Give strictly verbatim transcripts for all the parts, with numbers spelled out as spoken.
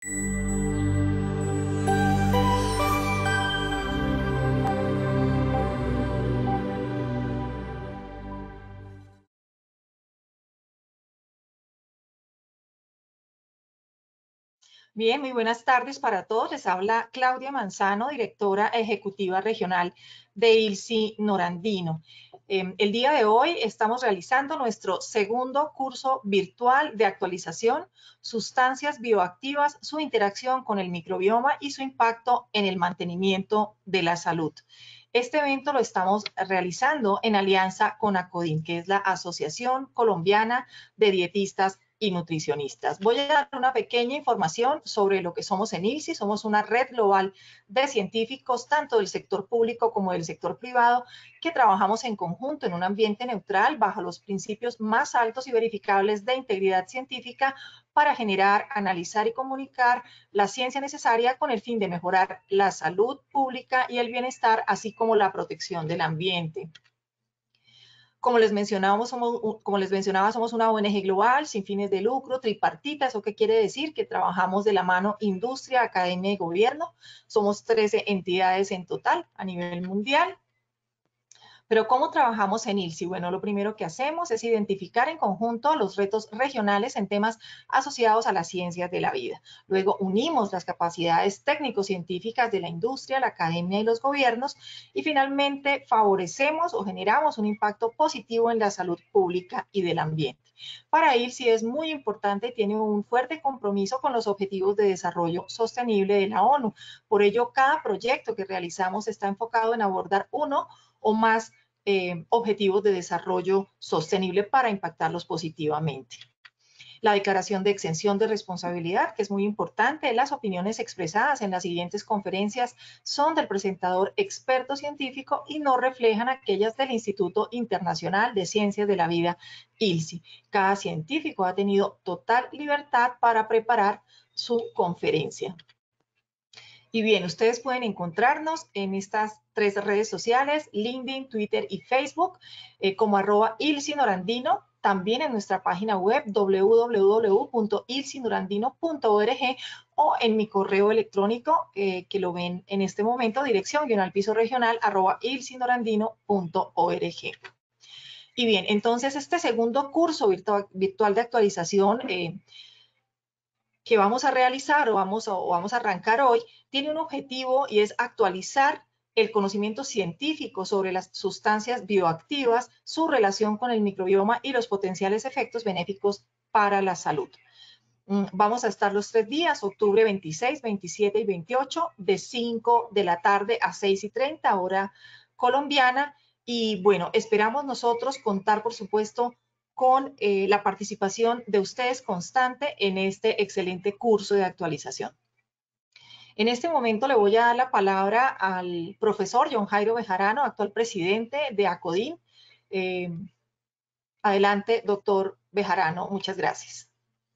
Bien, muy buenas tardes para todos. Les habla Claudia Manzano, directora ejecutiva regional de I L S I Norandino. Eh, el día de hoy estamos realizando nuestro segundo curso virtual de actualización, sustancias bioactivas, su interacción con el microbioma y su impacto en el mantenimiento de la salud. Este evento lo estamos realizando en alianza con ACODIN, que es la Asociación Colombiana de Dietistas y Nutricionistas. Voy a dar una pequeña información sobre lo que somos en I L S I. Somos una red global de científicos, tanto del sector público como del sector privado, que trabajamos en conjunto en un ambiente neutral bajo los principios más altos y verificables de integridad científica para generar, analizar y comunicar la ciencia necesaria con el fin de mejorar la salud pública y el bienestar, así como la protección del ambiente. Como les, mencionábamos, somos, como les mencionaba, somos una O N G global sin fines de lucro, tripartita. ¿Eso qué quiere decir? Que trabajamos de la mano industria, academia y gobierno. Somos trece entidades en total a nivel mundial. Pero ¿cómo trabajamos en I L S I? Bueno, lo primero que hacemos es identificar en conjunto los retos regionales en temas asociados a las ciencias de la vida. Luego unimos las capacidades técnico-científicas de la industria, la academia y los gobiernos, y finalmente favorecemos o generamos un impacto positivo en la salud pública y del ambiente. Para I L S I es muy importante y tiene un fuerte compromiso con los Objetivos de Desarrollo Sostenible de la ONU. Por ello, cada proyecto que realizamos está enfocado en abordar uno o más eh, objetivos de desarrollo sostenible para impactarlos positivamente. La declaración de exención de responsabilidad, que es muy importante. Las opiniones expresadas en las siguientes conferencias son del presentador experto científico y no reflejan aquellas del Instituto Internacional de Ciencias de la Vida, I L S I. Cada científico ha tenido total libertad para preparar su conferencia. Y bien, ustedes pueden encontrarnos en estas tres redes sociales, LinkedIn, Twitter y Facebook, eh, como arroba I L S I Norandino, también en nuestra página web w w w punto I L S I norandino punto org o en mi correo electrónico, eh, que lo ven en este momento, dirección guion al piso regional arroba I L S I norandino punto org. Y bien, entonces este segundo curso virtual, virtual de actualización eh, que vamos a realizar o vamos, o vamos a arrancar hoy, tiene un objetivo y es actualizar el conocimiento científico sobre las sustancias bioactivas, su relación con el microbioma y los potenciales efectos benéficos para la salud. Vamos a estar los tres días, octubre veintiséis, veintisiete y veintiocho, de cinco de la tarde a seis y treinta, hora colombiana. Y bueno, esperamos nosotros contar, por supuesto, con eh, la participación de ustedes constante en este excelente curso de actualización. En este momento le voy a dar la palabra al profesor John Jairo Bejarano, actual presidente de ACODIN. Eh, adelante, doctor Bejarano, muchas gracias.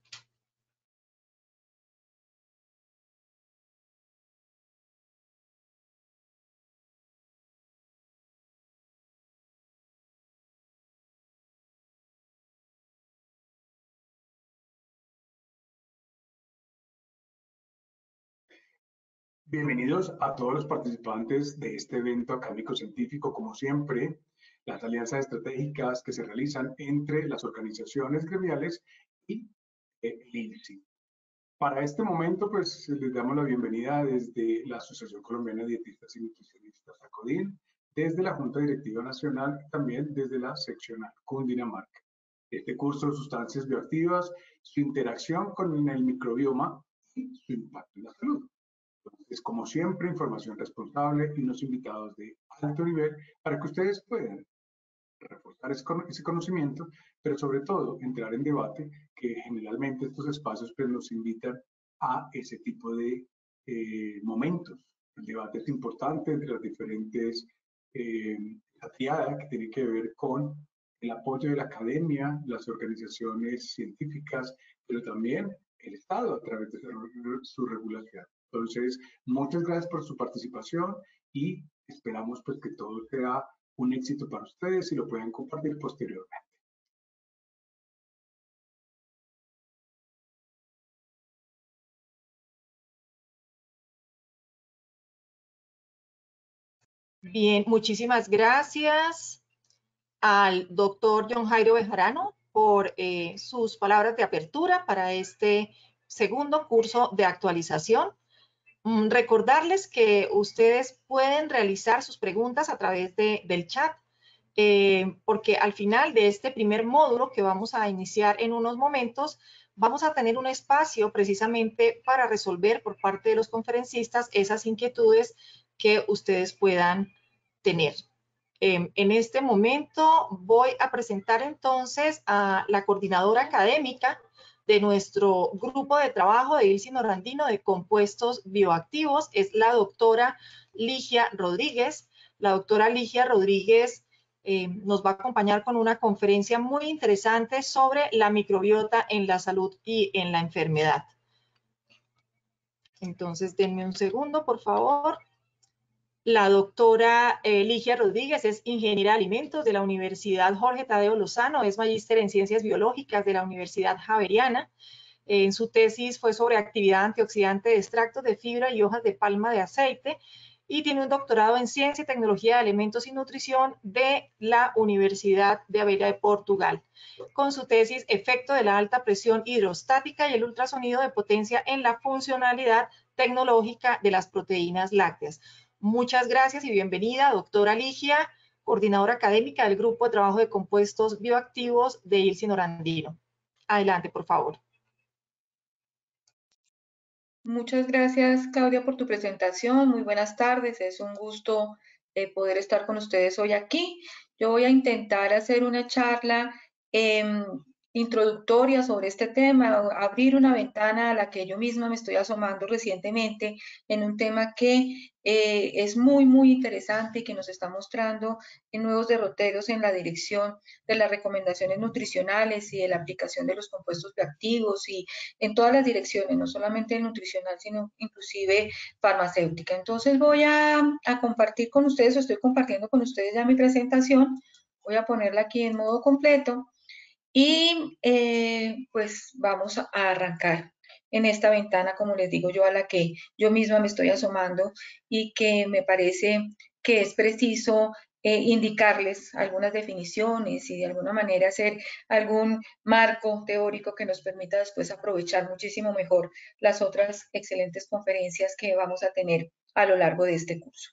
Bienvenidos a todos los participantes de este evento académico científico. Como siempre, las alianzas estratégicas que se realizan entre las organizaciones gremiales y el I L S I. Para este momento, pues les damos la bienvenida desde la Asociación Colombiana de Dietistas y Nutricionistas, ACODIN, desde la Junta Directiva Nacional y también desde la seccional Cundinamarca. Este curso de sustancias bioactivas, su interacción con el microbioma y su impacto en la salud. Entonces, como siempre, información responsable y unos invitados de alto nivel para que ustedes puedan reforzar ese conocimiento, pero sobre todo entrar en debate, que generalmente estos espacios pues, nos invitan a ese tipo de eh, momentos. El debate es importante entre las diferentes, eh, la triada que tiene que ver con el apoyo de la academia, las organizaciones científicas, pero también el Estado a través de su regulación. Entonces, muchas gracias por su participación y esperamos pues que todo sea un éxito para ustedes y lo pueden compartir posteriormente. Bien, muchísimas gracias al doctor John Jairo Bejarano por eh, sus palabras de apertura para este segundo curso de actualización. Mm, recordarles que ustedes pueden realizar sus preguntas a través de, del chat, eh, porque al final de este primer módulo que vamos a iniciar en unos momentos, vamos a tener un espacio precisamente para resolver por parte de los conferencistas esas inquietudes que ustedes puedan tener. Eh, en este momento voy a presentar entonces a la coordinadora académica de nuestro grupo de trabajo de I L S I Norandino de compuestos bioactivos. Es la doctora Ligia Rodríguez. La doctora Ligia Rodríguez eh, nos va a acompañar con una conferencia muy interesante sobre la microbiota en la salud y en la enfermedad. Entonces, denme un segundo, por favor. La doctora eh, Ligia Rodríguez es ingeniera de alimentos de la Universidad Jorge Tadeo Lozano, es magíster en ciencias biológicas de la Universidad Javeriana. Eh, en su tesis fue sobre actividad antioxidante de extractos de fibra y hojas de palma de aceite y tiene un doctorado en ciencia y tecnología de alimentos y nutrición de la Universidad de Aveira de Portugal, con su tesis Efecto de la alta presión hidrostática y el ultrasonido de potencia en la funcionalidad tecnológica de las proteínas lácteas. Muchas gracias y bienvenida, doctora Ligia, coordinadora académica del Grupo de Trabajo de Compuestos Bioactivos de I L S I Norandino. Adelante, por favor. Muchas gracias, Claudia, por tu presentación. Muy buenas tardes. Es un gusto eh, poder estar con ustedes hoy aquí. Yo voy a intentar hacer una charla eh, introductoria sobre este tema, abrir una ventana a la que yo misma me estoy asomando recientemente en un tema que eh, es muy, muy interesante y que nos está mostrando en nuevos derroteros en la dirección de las recomendaciones nutricionales y de la aplicación de los compuestos bioactivos y en todas las direcciones, no solamente nutricional, sino inclusive farmacéutica. Entonces voy a, a compartir con ustedes, o estoy compartiendo con ustedes ya mi presentación, voy a ponerla aquí en modo completo y eh, pues vamos a arrancar en esta ventana, como les digo yo, a la que yo misma me estoy asomando y que me parece que es preciso eh, indicarles algunas definiciones y de alguna manera hacer algún marco teórico que nos permita después aprovechar muchísimo mejor las otras excelentes conferencias que vamos a tener a lo largo de este curso.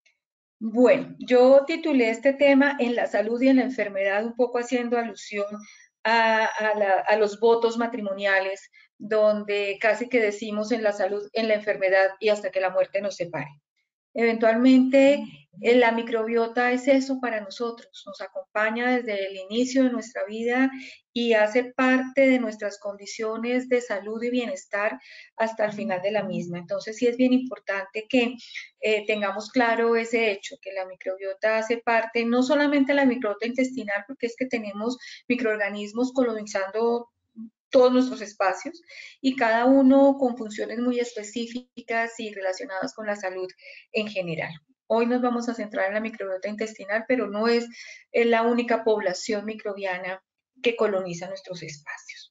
Bueno, yo titulé este tema En la salud y en la enfermedad, un poco haciendo alusión a, a, la, a los votos matrimoniales, donde casi que decimos en la salud, en la enfermedad y hasta que la muerte nos separe. Eventualmente, la microbiota es eso para nosotros, nos acompaña desde el inicio de nuestra vida y hace parte de nuestras condiciones de salud y bienestar hasta el final de la misma. Entonces, sí es bien importante que eh, tengamos claro ese hecho, que la microbiota hace parte, no solamente de la microbiota intestinal, porque es que tenemos microorganismos colonizando todos nuestros espacios y cada uno con funciones muy específicas y relacionadas con la salud en general. Hoy nos vamos a centrar en la microbiota intestinal, pero no es la única población microbiana que coloniza nuestros espacios.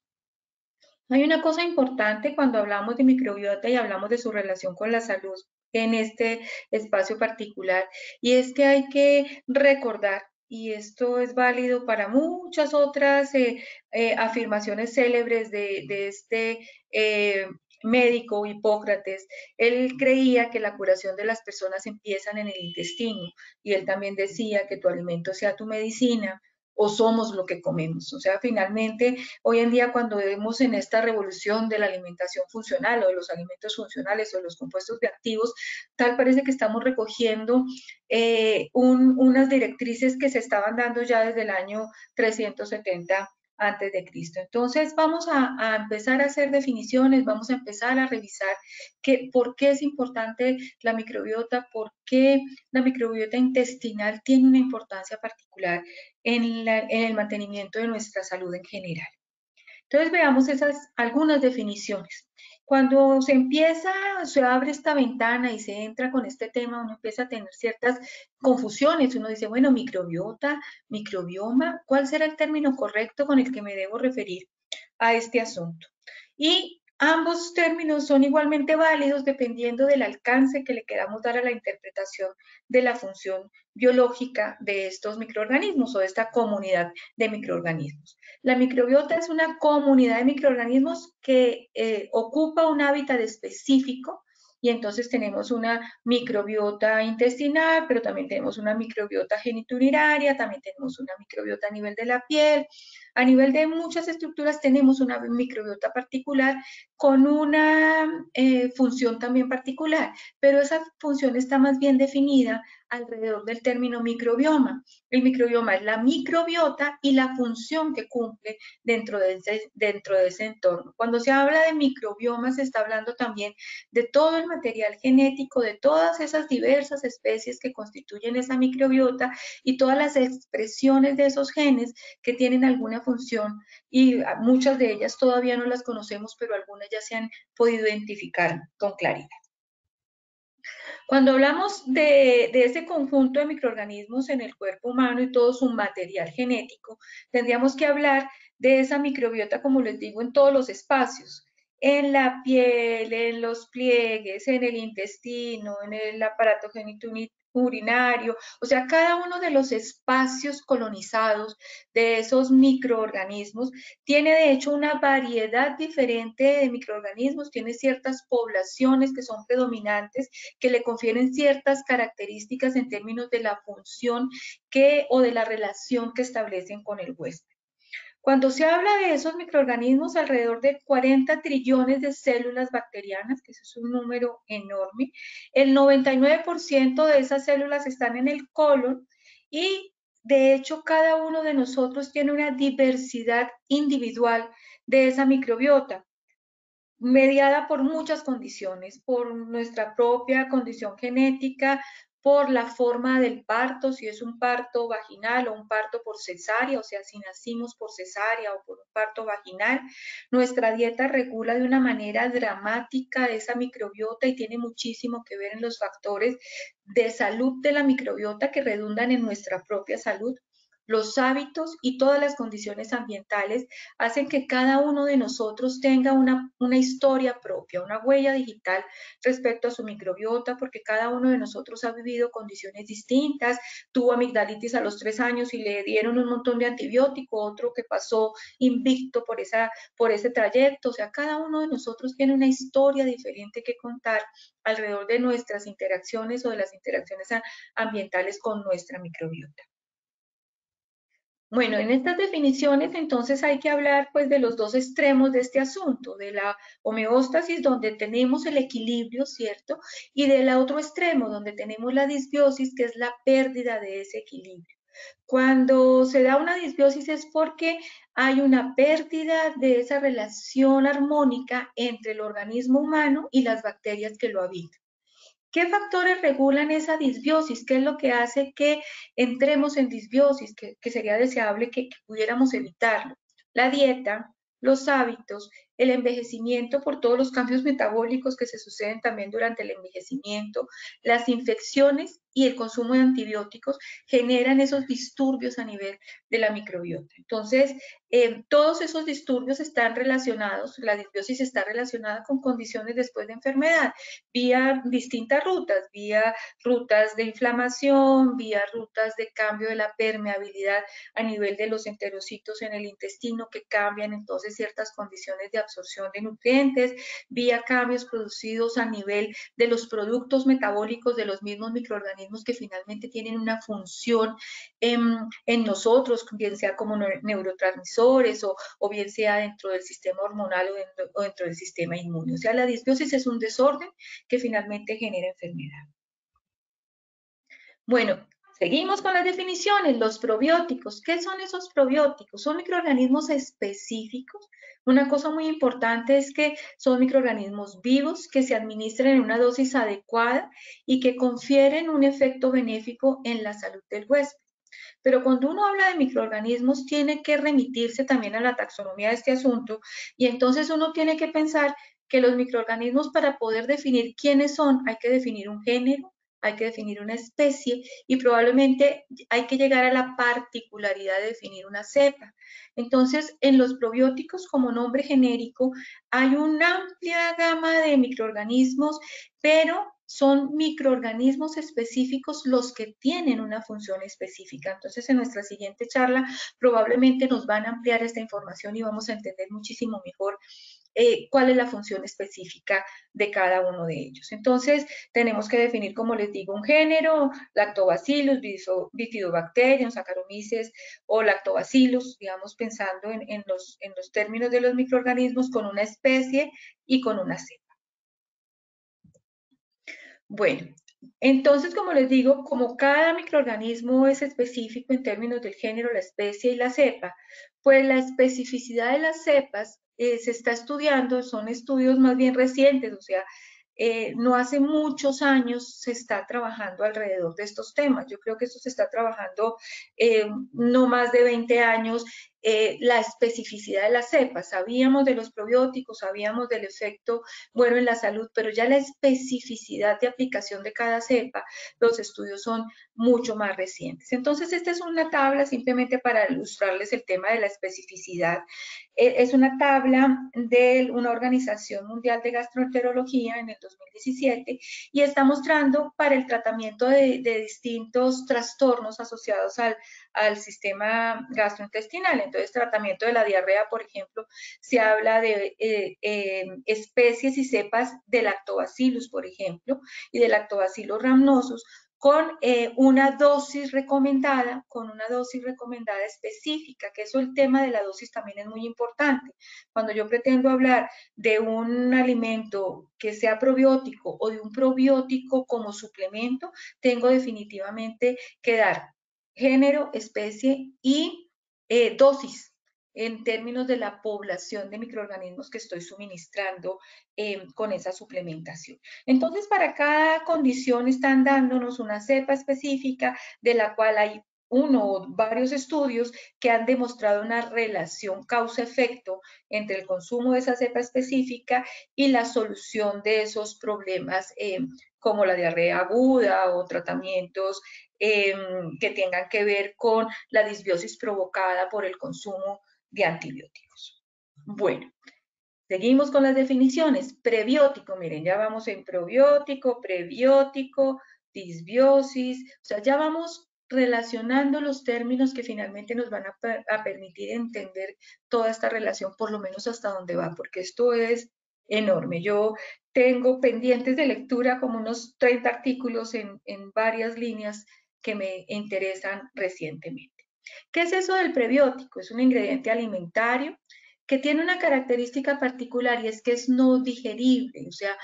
Hay una cosa importante cuando hablamos de microbiota y hablamos de su relación con la salud en este espacio particular, y es que hay que recordar, y esto es válido para muchas otras eh, eh, afirmaciones célebres de, de este eh, médico Hipócrates. Él creía que la curación de las personas empieza en el intestino, y él también decía que tu alimento sea tu medicina, o somos lo que comemos. O sea, finalmente, hoy en día cuando vemos en esta revolución de la alimentación funcional o de los alimentos funcionales o de los compuestos bioactivos, tal parece que estamos recogiendo eh, un, unas directrices que se estaban dando ya desde el año trescientos setenta antes de Cristo. Entonces vamos a, a empezar a hacer definiciones, vamos a empezar a revisar que, por qué es importante la microbiota, por qué la microbiota intestinal tiene una importancia particular en, la, en el mantenimiento de nuestra salud en general. Entonces veamos esas algunas definiciones. Cuando se empieza, se abre esta ventana y se entra con este tema, uno empieza a tener ciertas confusiones. Uno dice, bueno, microbiota, microbioma, ¿cuál será el término correcto con el que me debo referir a este asunto? Y ambos términos son igualmente válidos dependiendo del alcance que le queramos dar a la interpretación de la función biológica de estos microorganismos o de esta comunidad de microorganismos. La microbiota es una comunidad de microorganismos que eh, ocupa un hábitat específico, y entonces tenemos una microbiota intestinal, pero también tenemos una microbiota genitourinaria, también tenemos una microbiota a nivel de la piel. A nivel de muchas estructuras tenemos una microbiota particular con una eh, función también particular, pero esa función está más bien definida alrededor del término microbioma. El microbioma es la microbiota y la función que cumple dentro de ese, dentro de ese entorno. Cuando se habla de microbioma se está hablando también de todo el material genético, de todas esas diversas especies que constituyen esa microbiota y todas las expresiones de esos genes que tienen alguna función, y muchas de ellas todavía no las conocemos, pero algunas ya se han podido identificar con claridad. Cuando hablamos de, de ese conjunto de microorganismos en el cuerpo humano y todo su material genético, tendríamos que hablar de esa microbiota, como les digo, en todos los espacios, en la piel, en los pliegues, en el intestino, en el aparato genitourinario, o sea, cada uno de los espacios colonizados de esos microorganismos tiene de hecho una variedad diferente de microorganismos, tiene ciertas poblaciones que son predominantes, que le confieren ciertas características en términos de la función que, o de la relación que establecen con el huésped. Cuando se habla de esos microorganismos, alrededor de cuarenta trillones de células bacterianas, que eso es un número enorme, el noventa y nueve por ciento de esas células están en el colon y de hecho cada uno de nosotros tiene una diversidad individual de esa microbiota, mediada por muchas condiciones, por nuestra propia condición genética, por la forma del parto, si es un parto vaginal o un parto por cesárea, o sea, si nacimos por cesárea o por un parto vaginal. Nuestra dieta regula de una manera dramática esa microbiota y tiene muchísimo que ver en los factores de salud de la microbiota que redundan en nuestra propia salud. Los hábitos y todas las condiciones ambientales hacen que cada uno de nosotros tenga una, una historia propia, una huella digital respecto a su microbiota, porque cada uno de nosotros ha vivido condiciones distintas. Tuvo amigdalitis a los tres años y le dieron un montón de antibiótico, otro que pasó invicto por, esa, por ese trayecto. O sea, cada uno de nosotros tiene una historia diferente que contar alrededor de nuestras interacciones o de las interacciones ambientales con nuestra microbiota. Bueno, en estas definiciones entonces hay que hablar pues de los dos extremos de este asunto, de la homeostasis donde tenemos el equilibrio, ¿cierto? Y del otro extremo donde tenemos la disbiosis, que es la pérdida de ese equilibrio. Cuando se da una disbiosis es porque hay una pérdida de esa relación armónica entre el organismo humano y las bacterias que lo habitan. ¿Qué factores regulan esa disbiosis? ¿Qué es lo que hace que entremos en disbiosis? Que, que sería deseable que, que pudiéramos evitarlo. La dieta, los hábitos, el envejecimiento por todos los cambios metabólicos que se suceden también durante el envejecimiento, las infecciones y el consumo de antibióticos generan esos disturbios a nivel de la microbiota. Entonces, eh, todos esos disturbios están relacionados, la disbiosis está relacionada con condiciones después de enfermedad, vía distintas rutas, vía rutas de inflamación, vía rutas de cambio de la permeabilidad a nivel de los enterocitos en el intestino que cambian entonces ciertas condiciones de absorción de nutrientes, vía cambios producidos a nivel de los productos metabólicos de los mismos microorganismos que finalmente tienen una función en, en nosotros, bien sea como neurotransmisores o, o bien sea dentro del sistema hormonal o dentro, o dentro del sistema inmune. O sea, la disbiosis es un desorden que finalmente genera enfermedad. Bueno, seguimos con las definiciones. Los probióticos. ¿Qué son esos probióticos? Son microorganismos específicos. Una cosa muy importante es que son microorganismos vivos que se administran en una dosis adecuada y que confieren un efecto benéfico en la salud del huésped. Pero cuando uno habla de microorganismos, tiene que remitirse también a la taxonomía de este asunto y entonces uno tiene que pensar que los microorganismos, para poder definir quiénes son, hay que definir un género, hay que definir una especie y probablemente hay que llegar a la particularidad de definir una cepa. Entonces, en los probióticos, como nombre genérico, hay una amplia gama de microorganismos, pero son microorganismos específicos los que tienen una función específica. Entonces, en nuestra siguiente charla probablemente nos van a ampliar esta información y vamos a entender muchísimo mejor eh, cuál es la función específica de cada uno de ellos. Entonces, tenemos que definir, como les digo, un género, Lactobacillus, Bifidobacterium, Saccharomyces o Lactobacillus, digamos, pensando en, en, los, en los términos de los microorganismos con una especie y con una cepa. Bueno, entonces, como les digo, como cada microorganismo es específico en términos del género, la especie y la cepa, pues la especificidad de las cepas eh, se está estudiando, son estudios más bien recientes, o sea, eh, no hace muchos años se está trabajando alrededor de estos temas. Yo creo que esto se está trabajando eh, no más de veinte años. Eh, la especificidad de las cepas. Sabíamos de los probióticos, sabíamos del efecto bueno en la salud, pero ya la especificidad de aplicación de cada cepa, los estudios son mucho más recientes. Entonces, esta es una tabla simplemente para ilustrarles el tema de la especificidad. Eh, es una tabla de una Organización Mundial de Gastroenterología en el dos mil diecisiete y está mostrando para el tratamiento de, de distintos trastornos asociados al, al sistema gastrointestinal. Entonces, tratamiento de la diarrea, por ejemplo, se habla de eh, eh, especies y cepas de Lactobacillus, por ejemplo, y de Lactobacillus rhamnosus, con eh, una dosis recomendada, con una dosis recomendada específica, que eso el tema de la dosis también es muy importante. Cuando yo pretendo hablar de un alimento que sea probiótico o de un probiótico como suplemento, tengo definitivamente que dar género, especie y eh, dosis en términos de la población de microorganismos que estoy suministrando eh, con esa suplementación. Entonces, para cada condición están dándonos una cepa específica de la cual hay uno o varios estudios que han demostrado una relación causa-efecto entre el consumo de esa cepa específica y la solución de esos problemas eh, como la diarrea aguda o tratamientos eh, que tengan que ver con la disbiosis provocada por el consumo de antibióticos. Bueno, seguimos con las definiciones. Prebiótico, miren, ya vamos en probiótico, prebiótico, disbiosis, o sea, ya vamos relacionando los términos que finalmente nos van a, a permitir entender toda esta relación, por lo menos hasta dónde va, porque esto es enorme. Yo tengo pendientes de lectura como unos treinta artículos en, en varias líneas que me interesan recientemente. ¿Qué es eso del prebiótico? Es un ingrediente alimentario que tiene una característica particular y es que es no digerible, o sea,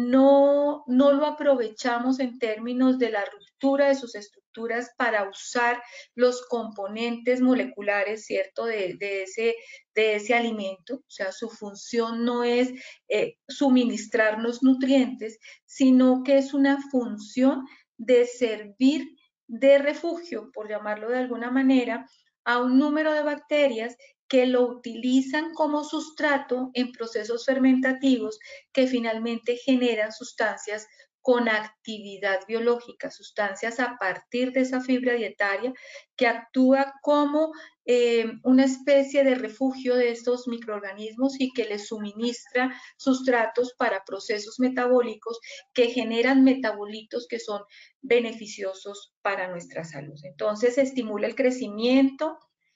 no, no lo aprovechamos en términos de la ruptura de sus estructuras para usar los componentes moleculares, ¿cierto?, de, de, ese, de ese alimento, o sea, su función no es eh, suministrarnos nutrientes, sino que es una función de servir de refugio, por llamarlo de alguna manera, a un número de bacterias que lo utilizan como sustrato en procesos fermentativos que finalmente generan sustancias con actividad biológica, sustancias a partir de esa fibra dietaria que actúa como eh, una especie de refugio de estos microorganismos y que les suministra sustratos para procesos metabólicos que generan metabolitos que son beneficiosos para nuestra salud. Entonces, estimula el crecimiento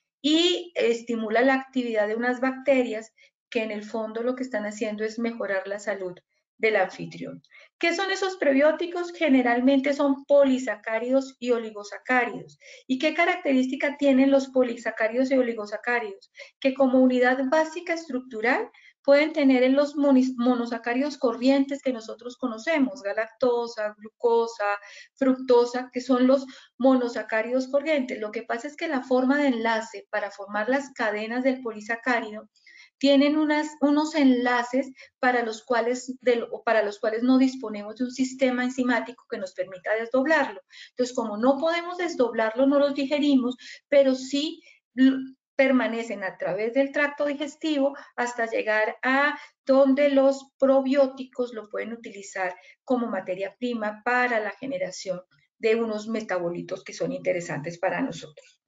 y estimula la actividad de unas bacterias que en el fondo lo que están haciendo es mejorar la salud del anfitrión. ¿Qué son esos prebióticos? Generalmente son polisacáridos y oligosacáridos. ¿Y qué característica tienen los polisacáridos y oligosacáridos? Que como unidad básica estructural pueden tener en los monosacáridos corrientes que nosotros conocemos, galactosa, glucosa, fructosa, que son los monosacáridos corrientes. Lo que pasa es que la forma de enlace para formar las cadenas del polisacárido tienen unas, unos enlaces para los, cuales de, para los cuales no disponemos de un sistema enzimático que nos permita desdoblarlo. Entonces, como no podemos desdoblarlo, no los digerimos, pero sí permanecen a través del tracto digestivo hasta llegar a donde los probióticos lo pueden utilizar como materia prima para la generación de unos metabolitos que son interesantes para nosotros.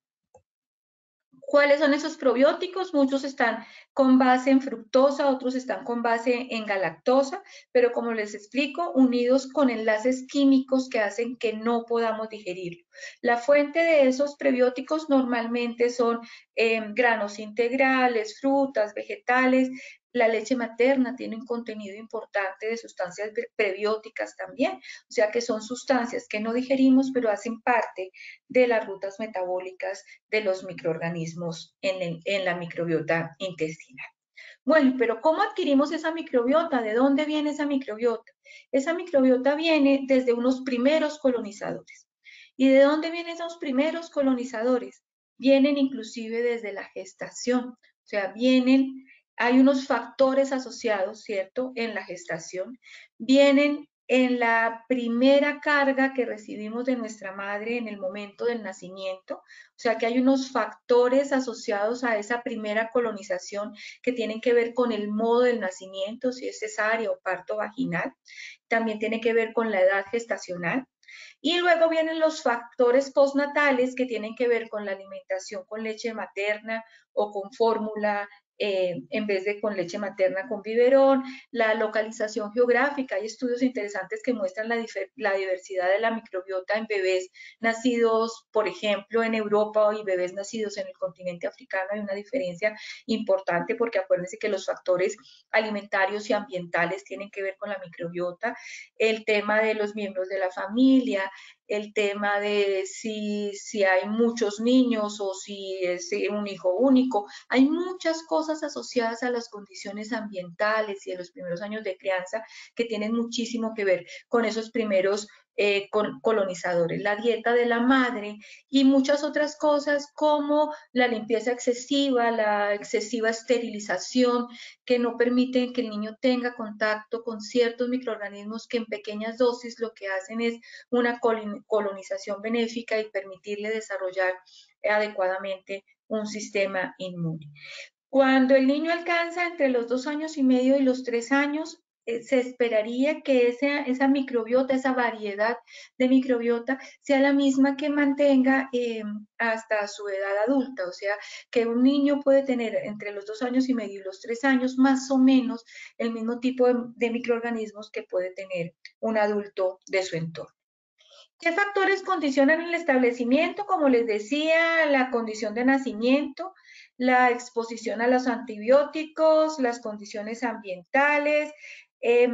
¿Cuáles son esos probióticos? Muchos están con base en fructosa, otros están con base en galactosa, pero como les explico, unidos con enlaces químicos que hacen que no podamos digerirlo. La fuente de esos prebióticos normalmente son eh, granos integrales, frutas, vegetales. La leche materna tiene un contenido importante de sustancias prebióticas también, o sea que son sustancias que no digerimos, pero hacen parte de las rutas metabólicas de los microorganismos en, el, en la microbiota intestinal. Bueno, pero ¿cómo adquirimos esa microbiota? ¿De dónde viene esa microbiota? Esa microbiota viene desde unos primeros colonizadores. ¿Y de dónde vienen esos primeros colonizadores? Vienen inclusive desde la gestación, o sea, vienen, hay unos factores asociados, ¿cierto?, en la gestación, vienen en la primera carga que recibimos de nuestra madre en el momento del nacimiento, o sea que hay unos factores asociados a esa primera colonización que tienen que ver con el modo del nacimiento, si es cesárea o parto vaginal, también tiene que ver con la edad gestacional. Y luego vienen los factores postnatales que tienen que ver con la alimentación con leche materna o con fórmula, eh, en vez de con leche materna con biberón, la localización geográfica. Hay estudios interesantes que muestran la, la diversidad de la microbiota en bebés nacidos, por ejemplo, en Europa y bebés nacidos en el continente africano. Hay una diferencia importante porque acuérdense que los factores alimentarios y ambientales tienen que ver con la microbiota, el tema de los miembros de la familia, el tema de si, si hay muchos niños o si es un hijo único. Hay muchas cosas asociadas a las condiciones ambientales y a los primeros años de crianza que tienen muchísimo que ver con esos primeros eh, con, colonizadores. La dieta de la madre y muchas otras cosas como la limpieza excesiva, la excesiva esterilización, que no permiten que el niño tenga contacto con ciertos microorganismos que en pequeñas dosis lo que hacen es una colonización benéfica y permitirle desarrollar adecuadamente un sistema inmune. Cuando el niño alcanza entre los dos años y medio y los tres años, eh, se esperaría que esa, esa microbiota, esa variedad de microbiota sea la misma que mantenga eh, hasta su edad adulta, o sea, que un niño puede tener entre los dos años y medio y los tres años más o menos el mismo tipo de, de microorganismos que puede tener un adulto de su entorno. ¿Qué factores condicionan el establecimiento? Como les decía, la condición de nacimiento, la exposición a los antibióticos, las condiciones ambientales, eh,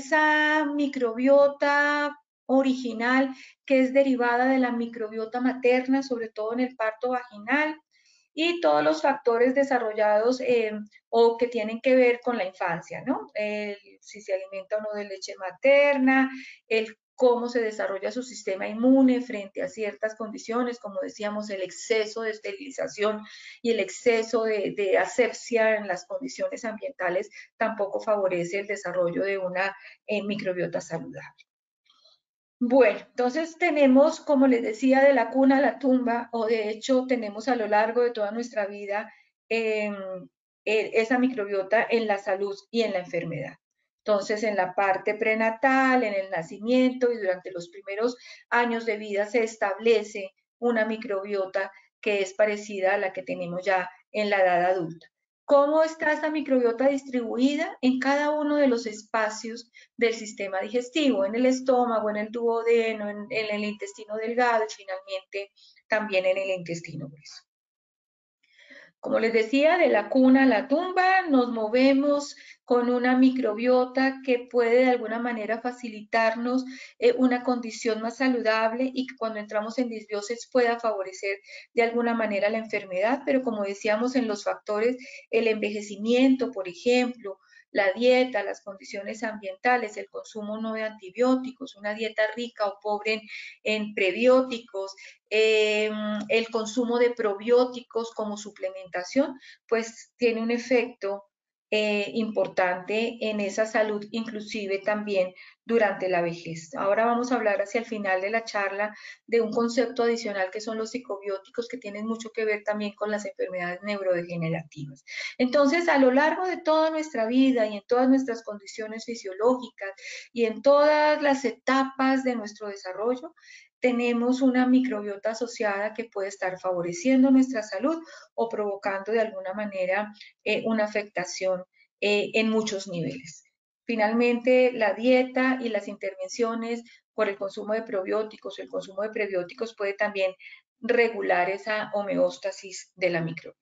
esa microbiota original que es derivada de la microbiota materna, sobre todo en el parto vaginal, y todos los factores desarrollados eh, o que tienen que ver con la infancia, ¿no? El, si se alimenta o no de leche materna, el cómo se desarrolla su sistema inmune frente a ciertas condiciones, como decíamos, el exceso de esterilización y el exceso de, de asepsia en las condiciones ambientales tampoco favorece el desarrollo de una eh, microbiota saludable. Bueno, entonces tenemos, como les decía, de la cuna a la tumba, o de hecho tenemos a lo largo de toda nuestra vida eh, eh, esa microbiota en la salud y en la enfermedad. Entonces, en la parte prenatal, en el nacimiento y durante los primeros años de vida se establece una microbiota que es parecida a la que tenemos ya en la edad adulta. ¿Cómo está esta microbiota distribuida? En cada uno de los espacios del sistema digestivo, en el estómago, en el duodeno, en, en el intestino delgado y finalmente también en el intestino grueso. Como les decía, de la cuna a la tumba nos movemos con una microbiota que puede de alguna manera facilitarnos eh, una condición más saludable y que cuando entramos en disbiosis pueda favorecer de alguna manera la enfermedad, pero como decíamos en los factores, el envejecimiento, por ejemplo, la dieta, las condiciones ambientales, el consumo no de antibióticos, una dieta rica o pobre en, en prebióticos, eh, el consumo de probióticos como suplementación, pues tiene un efecto eh, importante en esa salud, inclusive también durante la vejez. Ahora vamos a hablar hacia el final de la charla de un concepto adicional que son los psicobióticos, que tienen mucho que ver también con las enfermedades neurodegenerativas. Entonces, a lo largo de toda nuestra vida y en todas nuestras condiciones fisiológicas y en todas las etapas de nuestro desarrollo, tenemos una microbiota asociada que puede estar favoreciendo nuestra salud o provocando de alguna manera eh, una afectación eh, en muchos niveles. Finalmente, la dieta y las intervenciones por el consumo de probióticos o el consumo de prebióticos puede también regular esa homeostasis de la microbiota.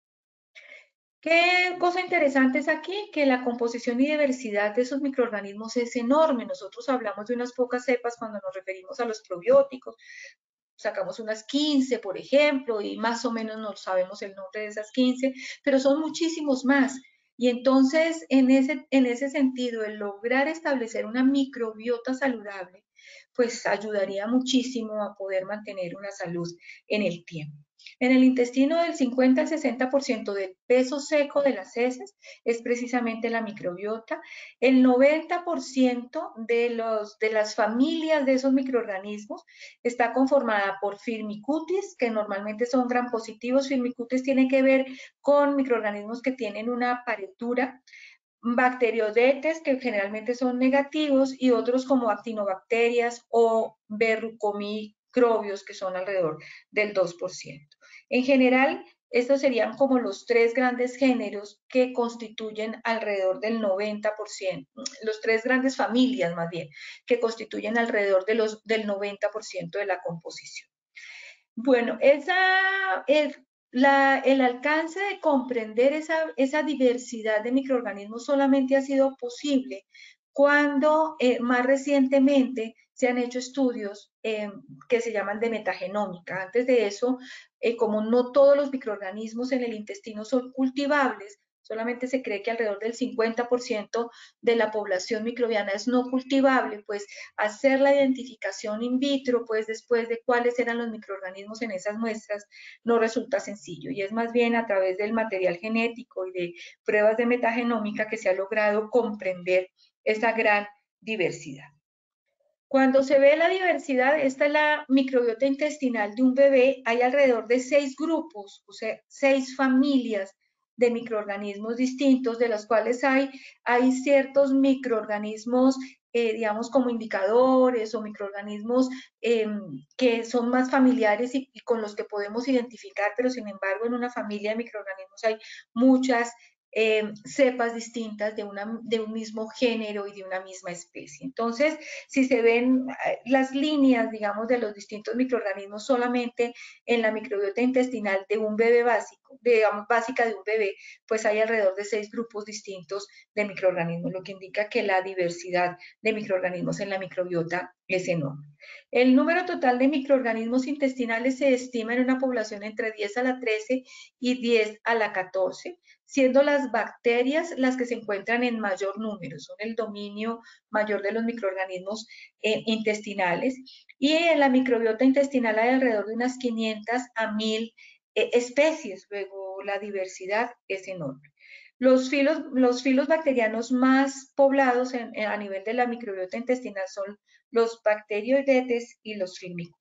¿Qué cosa interesante es aquí? Que la composición y diversidad de esos microorganismos es enorme. Nosotros hablamos de unas pocas cepas cuando nos referimos a los probióticos. Sacamos unas quince, por ejemplo, y más o menos no sabemos el nombre de esas quince, pero son muchísimos más. Y entonces, en ese, en ese sentido, el lograr establecer una microbiota saludable, pues ayudaría muchísimo a poder mantener una salud en el tiempo. En el intestino, del cincuenta al sesenta por ciento del peso seco de las heces es precisamente la microbiota. El noventa por ciento de, los, de las familias de esos microorganismos está conformada por Firmicutes, que normalmente son gram positivos. Firmicutes tiene que ver con microorganismos que tienen una pared dura, bacteriodetes, que generalmente son negativos, y otros como actinobacterias o verrucomicrobios, que son alrededor del dos por ciento. En general, estos serían como los tres grandes géneros que constituyen alrededor del noventa por ciento, los tres grandes familias más bien, que constituyen alrededor de los, del noventa por ciento de la composición. Bueno, esa, el, la, el alcance de comprender esa, esa diversidad de microorganismos solamente ha sido posible cuando eh, más recientemente se han hecho estudios eh, que se llaman de metagenómica. Antes de eso, eh, como no todos los microorganismos en el intestino son cultivables, solamente se cree que alrededor del cincuenta por ciento de la población microbiana es no cultivable, pues hacer la identificación in vitro, pues después de cuáles eran los microorganismos en esas muestras, no resulta sencillo. Y es más bien a través del material genético y de pruebas de metagenómica que se ha logrado comprender esa gran diversidad. Cuando se ve la diversidad, esta es la microbiota intestinal de un bebé, hay alrededor de seis grupos, o sea, seis familias de microorganismos distintos, de los cuales hay, hay ciertos microorganismos, eh, digamos, como indicadores o microorganismos eh, que son más familiares y, y con los que podemos identificar, pero sin embargo en una familia de microorganismos hay muchas Eh, cepas distintas de, una, de un mismo género y de una misma especie. Entonces, si se ven las líneas, digamos, de los distintos microorganismos solamente en la microbiota intestinal de un bebé básico, digamos, básica de un bebé, pues hay alrededor de seis grupos distintos de microorganismos, lo que indica que la diversidad de microorganismos en la microbiota es enorme. El número total de microorganismos intestinales se estima en una población entre diez a la trece y diez a la catorce, siendo las bacterias las que se encuentran en mayor número, son el dominio mayor de los microorganismos eh, intestinales, y en la microbiota intestinal hay alrededor de unas quinientas a mil eh, especies, luego la diversidad es enorme. Los filos, los filos bacterianos más poblados en, en, a nivel de la microbiota intestinal son los bacterioidetes y los firmicutes.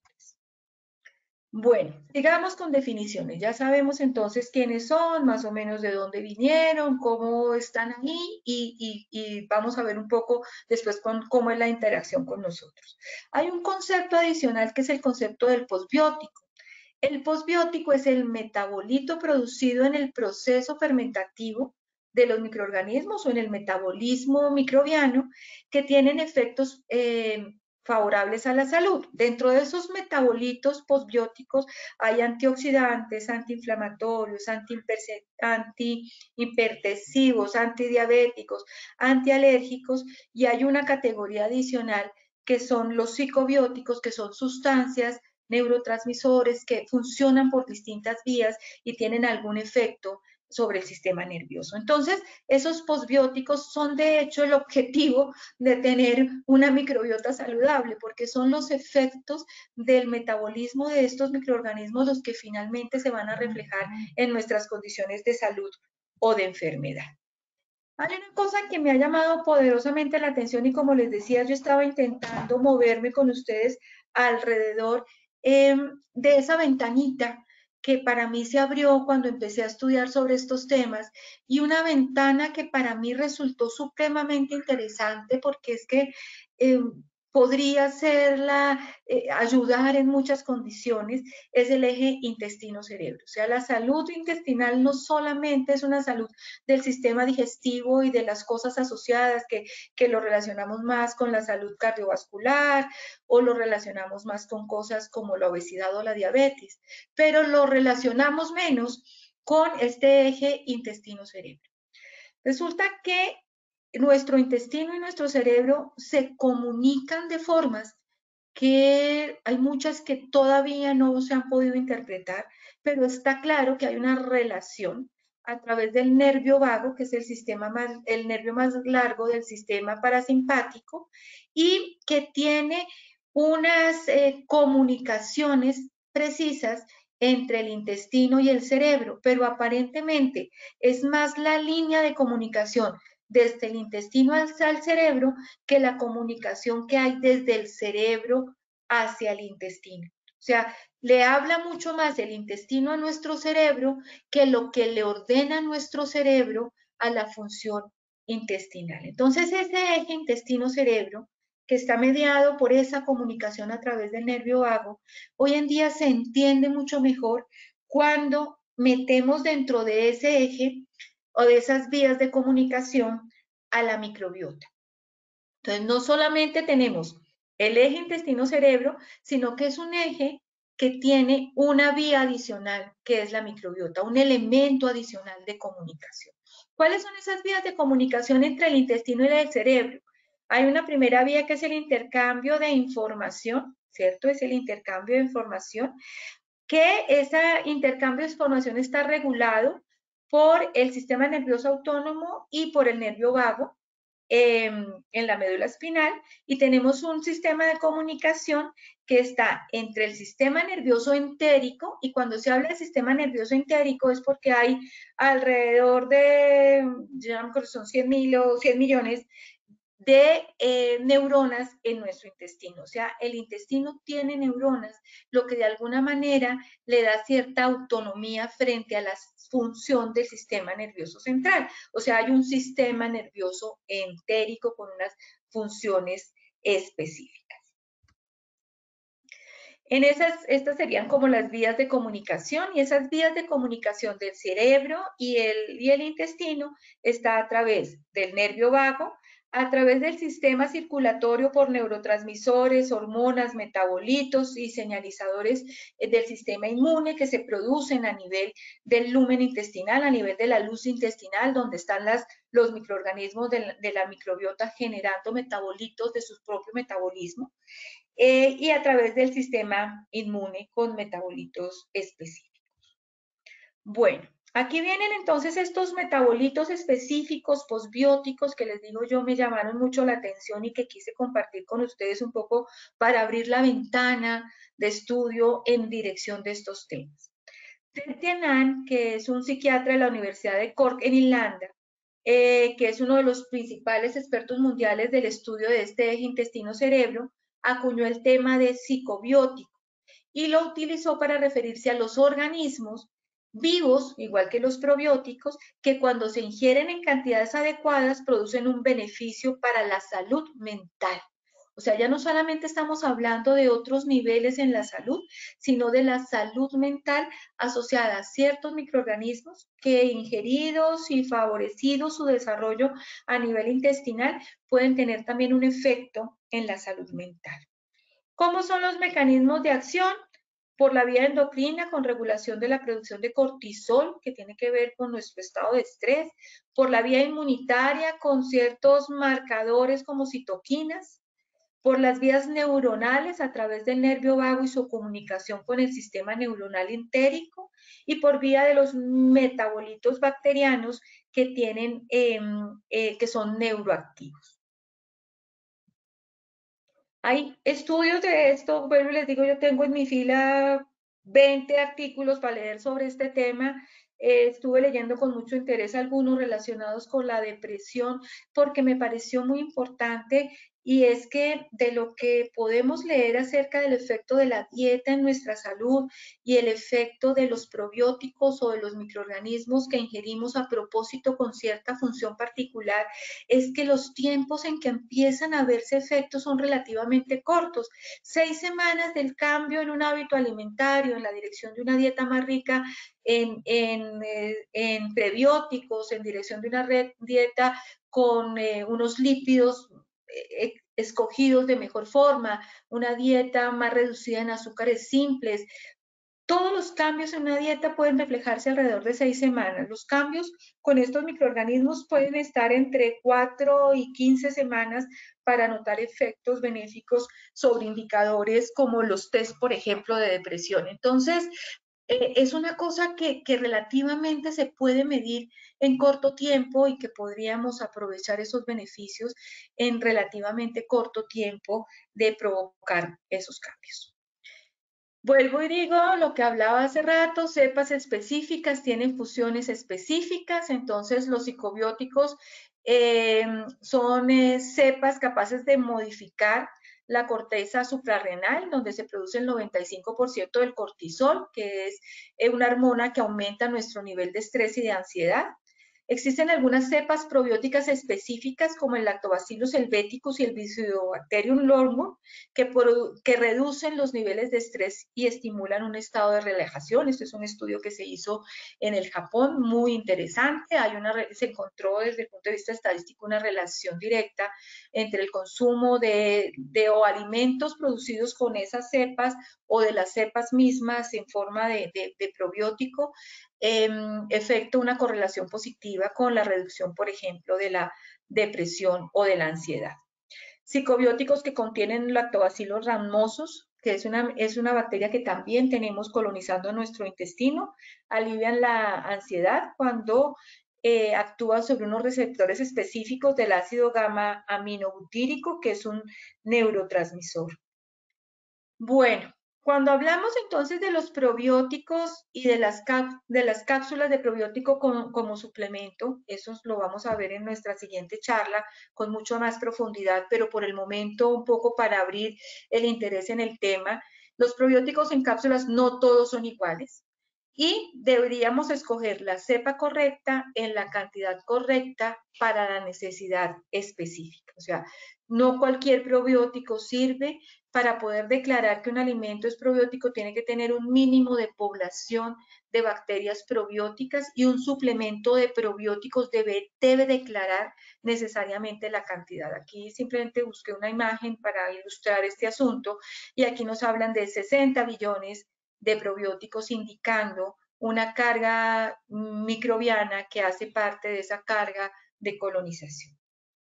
Bueno, sigamos con definiciones. Ya sabemos entonces quiénes son, más o menos de dónde vinieron, cómo están ahí y, y, y vamos a ver un poco después con, cómo es la interacción con nosotros. Hay un concepto adicional que es el concepto del posbiótico. El posbiótico es el metabolito producido en el proceso fermentativo de los microorganismos o en el metabolismo microbiano que tienen efectos eh, favorables a la salud. Dentro de esos metabolitos posbióticos hay antioxidantes, antiinflamatorios, antihipertensivos, antidiabéticos, antialérgicos, y hay una categoría adicional que son los psicobióticos, que son sustancias, neurotransmisores que funcionan por distintas vías y tienen algún efecto sobre el sistema nervioso. Entonces, esos posbióticos son de hecho el objetivo de tener una microbiota saludable, porque son los efectos del metabolismo de estos microorganismos los que finalmente se van a reflejar en nuestras condiciones de salud o de enfermedad. Hay una cosa que me ha llamado poderosamente la atención y como les decía, yo estaba intentando moverme con ustedes alrededor eh, de esa ventanita que para mí se abrió cuando empecé a estudiar sobre estos temas y una ventana que para mí resultó supremamente interesante porque es que eh, podría serla, eh, ayudar en muchas condiciones, es el eje intestino-cerebro. O sea, la salud intestinal no solamente es una salud del sistema digestivo y de las cosas asociadas que, que lo relacionamos más con la salud cardiovascular o lo relacionamos más con cosas como la obesidad o la diabetes, pero lo relacionamos menos con este eje intestino-cerebro. Resulta que nuestro intestino y nuestro cerebro se comunican de formas que hay muchas que todavía no se han podido interpretar, pero está claro que hay una relación a través del nervio vago, que es el sistema más, el nervio más largo del sistema parasimpático, y que tiene unas eh, comunicaciones precisas entre el intestino y el cerebro, pero aparentemente es más la línea de comunicación desde el intestino hacia el cerebro que la comunicación que hay desde el cerebro hacia el intestino. O sea, le habla mucho más el intestino a nuestro cerebro que lo que le ordena nuestro cerebro a la función intestinal. Entonces, ese eje intestino-cerebro, que está mediado por esa comunicación a través del nervio vago, hoy en día se entiende mucho mejor cuando metemos dentro de ese eje o de esas vías de comunicación a la microbiota. Entonces, no solamente tenemos el eje intestino-cerebro, sino que es un eje que tiene una vía adicional, que es la microbiota, un elemento adicional de comunicación. ¿Cuáles son esas vías de comunicación entre el intestino y el cerebro? Hay una primera vía que es el intercambio de información, ¿cierto? Es el intercambio de información, que ese intercambio de información está regulado por el sistema nervioso autónomo y por el nervio vago eh, en la médula espinal, y tenemos un sistema de comunicación que está entre el sistema nervioso entérico, y cuando se habla de sistema nervioso entérico es porque hay alrededor de, ya no son cien mil o cien millones de eh, neuronas en nuestro intestino. O sea, el intestino tiene neuronas, lo que de alguna manera le da cierta autonomía frente a la función del sistema nervioso central. O sea, hay un sistema nervioso entérico con unas funciones específicas. En esas, estas serían como las vías de comunicación, y esas vías de comunicación del cerebro y el, y el intestino está a través del nervio vago, a través del sistema circulatorio por neurotransmisores, hormonas, metabolitos y señalizadores del sistema inmune que se producen a nivel del lumen intestinal, a nivel de la luz intestinal, donde están las, los microorganismos de la, de la microbiota generando metabolitos de su propio metabolismo. Eh, y a través del sistema inmune con metabolitos específicos. Bueno, aquí vienen entonces estos metabolitos específicos posbióticos que les digo yo me llamaron mucho la atención y que quise compartir con ustedes un poco para abrir la ventana de estudio en dirección de estos temas. Ted Anand, que es un psiquiatra de la Universidad de Cork en Irlanda, eh, que es uno de los principales expertos mundiales del estudio de este eje intestino-cerebro, acuñó el tema de psicobiótico y lo utilizó para referirse a los organismos vivos, igual que los probióticos, que cuando se ingieren en cantidades adecuadas producen un beneficio para la salud mental. O sea, ya no solamente estamos hablando de otros niveles en la salud, sino de la salud mental asociada a ciertos microorganismos que ingeridos y favorecidos su desarrollo a nivel intestinal pueden tener también un efecto en la salud mental. ¿Cómo son los mecanismos de acción? Por la vía endocrina, con regulación de la producción de cortisol, que tiene que ver con nuestro estado de estrés. Por la vía inmunitaria, con ciertos marcadores como citoquinas. Por las vías neuronales, a través del nervio vago y su comunicación con el sistema neuronal entérico. Y por vía de los metabolitos bacterianos que, tienen, eh, eh, que son neuroactivos. Hay estudios de esto, bueno, les digo, yo tengo en mi fila veinte artículos para leer sobre este tema, Eh, estuve leyendo con mucho interés algunos relacionados con la depresión porque me pareció muy importante, y es que de lo que podemos leer acerca del efecto de la dieta en nuestra salud y el efecto de los probióticos o de los microorganismos que ingerimos a propósito con cierta función particular, es que los tiempos en que empiezan a verse efectos son relativamente cortos. Seis semanas del cambio en un hábito alimentario, en la dirección de una dieta más rica en, en, eh, en prebióticos, en dirección de una red, dieta con eh, unos lípidos eh, escogidos de mejor forma, una dieta más reducida en azúcares simples. Todos los cambios en una dieta pueden reflejarse alrededor de seis semanas. Los cambios con estos microorganismos pueden estar entre cuatro y quince semanas para notar efectos benéficos sobre indicadores como los test, por ejemplo, de depresión. Entonces, eh, es una cosa que, que relativamente se puede medir en corto tiempo y que podríamos aprovechar esos beneficios en relativamente corto tiempo de provocar esos cambios. Vuelvo y digo lo que hablaba hace rato, cepas específicas tienen funciones específicas, entonces los psicobióticos eh, son eh, cepas capaces de modificar la corteza suprarrenal, donde se produce el noventa y cinco por ciento del cortisol, que es eh, una hormona que aumenta nuestro nivel de estrés y de ansiedad. Existen algunas cepas probióticas específicas como el Lactobacillus helveticus y el Bifidobacterium longum que, por, que reducen los niveles de estrés y estimulan un estado de relajación. Este es un estudio que se hizo en el Japón, muy interesante. Hay una, se encontró desde el punto de vista estadístico una relación directa entre el consumo de, de o alimentos producidos con esas cepas o de las cepas mismas en forma de, de, de probiótico, eh, efecto una correlación positiva con la reducción, por ejemplo, de la depresión o de la ansiedad. Psicobióticos que contienen lactobacillus rhamnosus, que es una, es una bacteria que también tenemos colonizando nuestro intestino, alivian la ansiedad cuando eh, actúa sobre unos receptores específicos del ácido gamma aminobutírico, que es un neurotransmisor. Bueno, cuando hablamos entonces de los probióticos y de las, de las cápsulas de probiótico como, como suplemento, eso lo vamos a ver en nuestra siguiente charla con mucho más profundidad, pero por el momento un poco para abrir el interés en el tema. Los probióticos en cápsulas no todos son iguales y deberíamos escoger la cepa correcta en la cantidad correcta para la necesidad específica. O sea, no cualquier probiótico sirve. Para poder declarar que un alimento es probiótico, tiene que tener un mínimo de población de bacterias probióticas y un suplemento de probióticos debe, debe declarar necesariamente la cantidad. Aquí simplemente busqué una imagen para ilustrar este asunto y aquí nos hablan de sesenta billones de probióticos indicando una carga microbiana que hace parte de esa carga de colonización.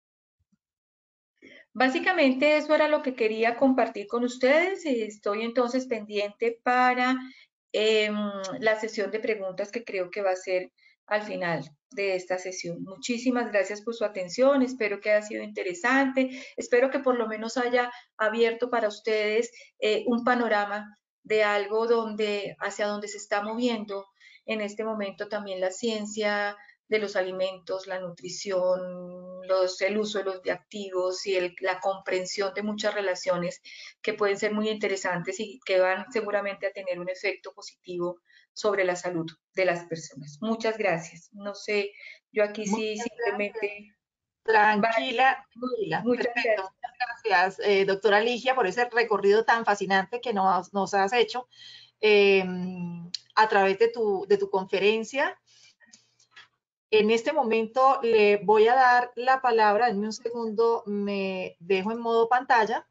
Básicamente eso era lo que quería compartir con ustedes y estoy entonces pendiente para eh, la sesión de preguntas que creo que va a ser al final de esta sesión. Muchísimas gracias por su atención, espero que haya sido interesante, espero que por lo menos haya abierto para ustedes eh, un panorama de algo donde, hacia donde se está moviendo en este momento también la ciencia de los alimentos, la nutrición, los, el uso de los bioactivos y el, la comprensión de muchas relaciones que pueden ser muy interesantes y que van seguramente a tener un efecto positivo sobre la salud de las personas. Muchas gracias. No sé, yo aquí Muchas sí simplemente... Gracias. Tranquila, tranquila. Muchas Perfecto. gracias. Muchas gracias, eh, doctora Ligia, por ese recorrido tan fascinante que nos, nos has hecho eh, a través de tu, de tu conferencia. En este momento le voy a dar la palabra, denme un segundo, me dejo en modo pantalla.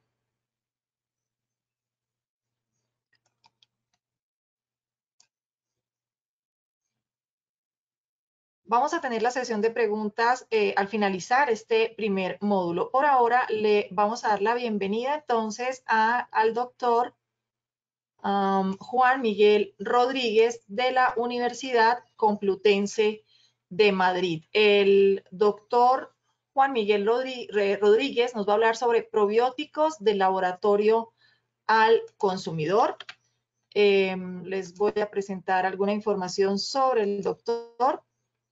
Vamos a tener la sesión de preguntas eh, al finalizar este primer módulo. Por ahora le vamos a dar la bienvenida entonces a, al doctor um, Juan Miguel Rodríguez de la Universidad Complutense de Madrid. El doctor Juan Miguel Rodríguez nos va a hablar sobre probióticos del laboratorio al consumidor. Eh, les voy a presentar alguna información sobre el doctor.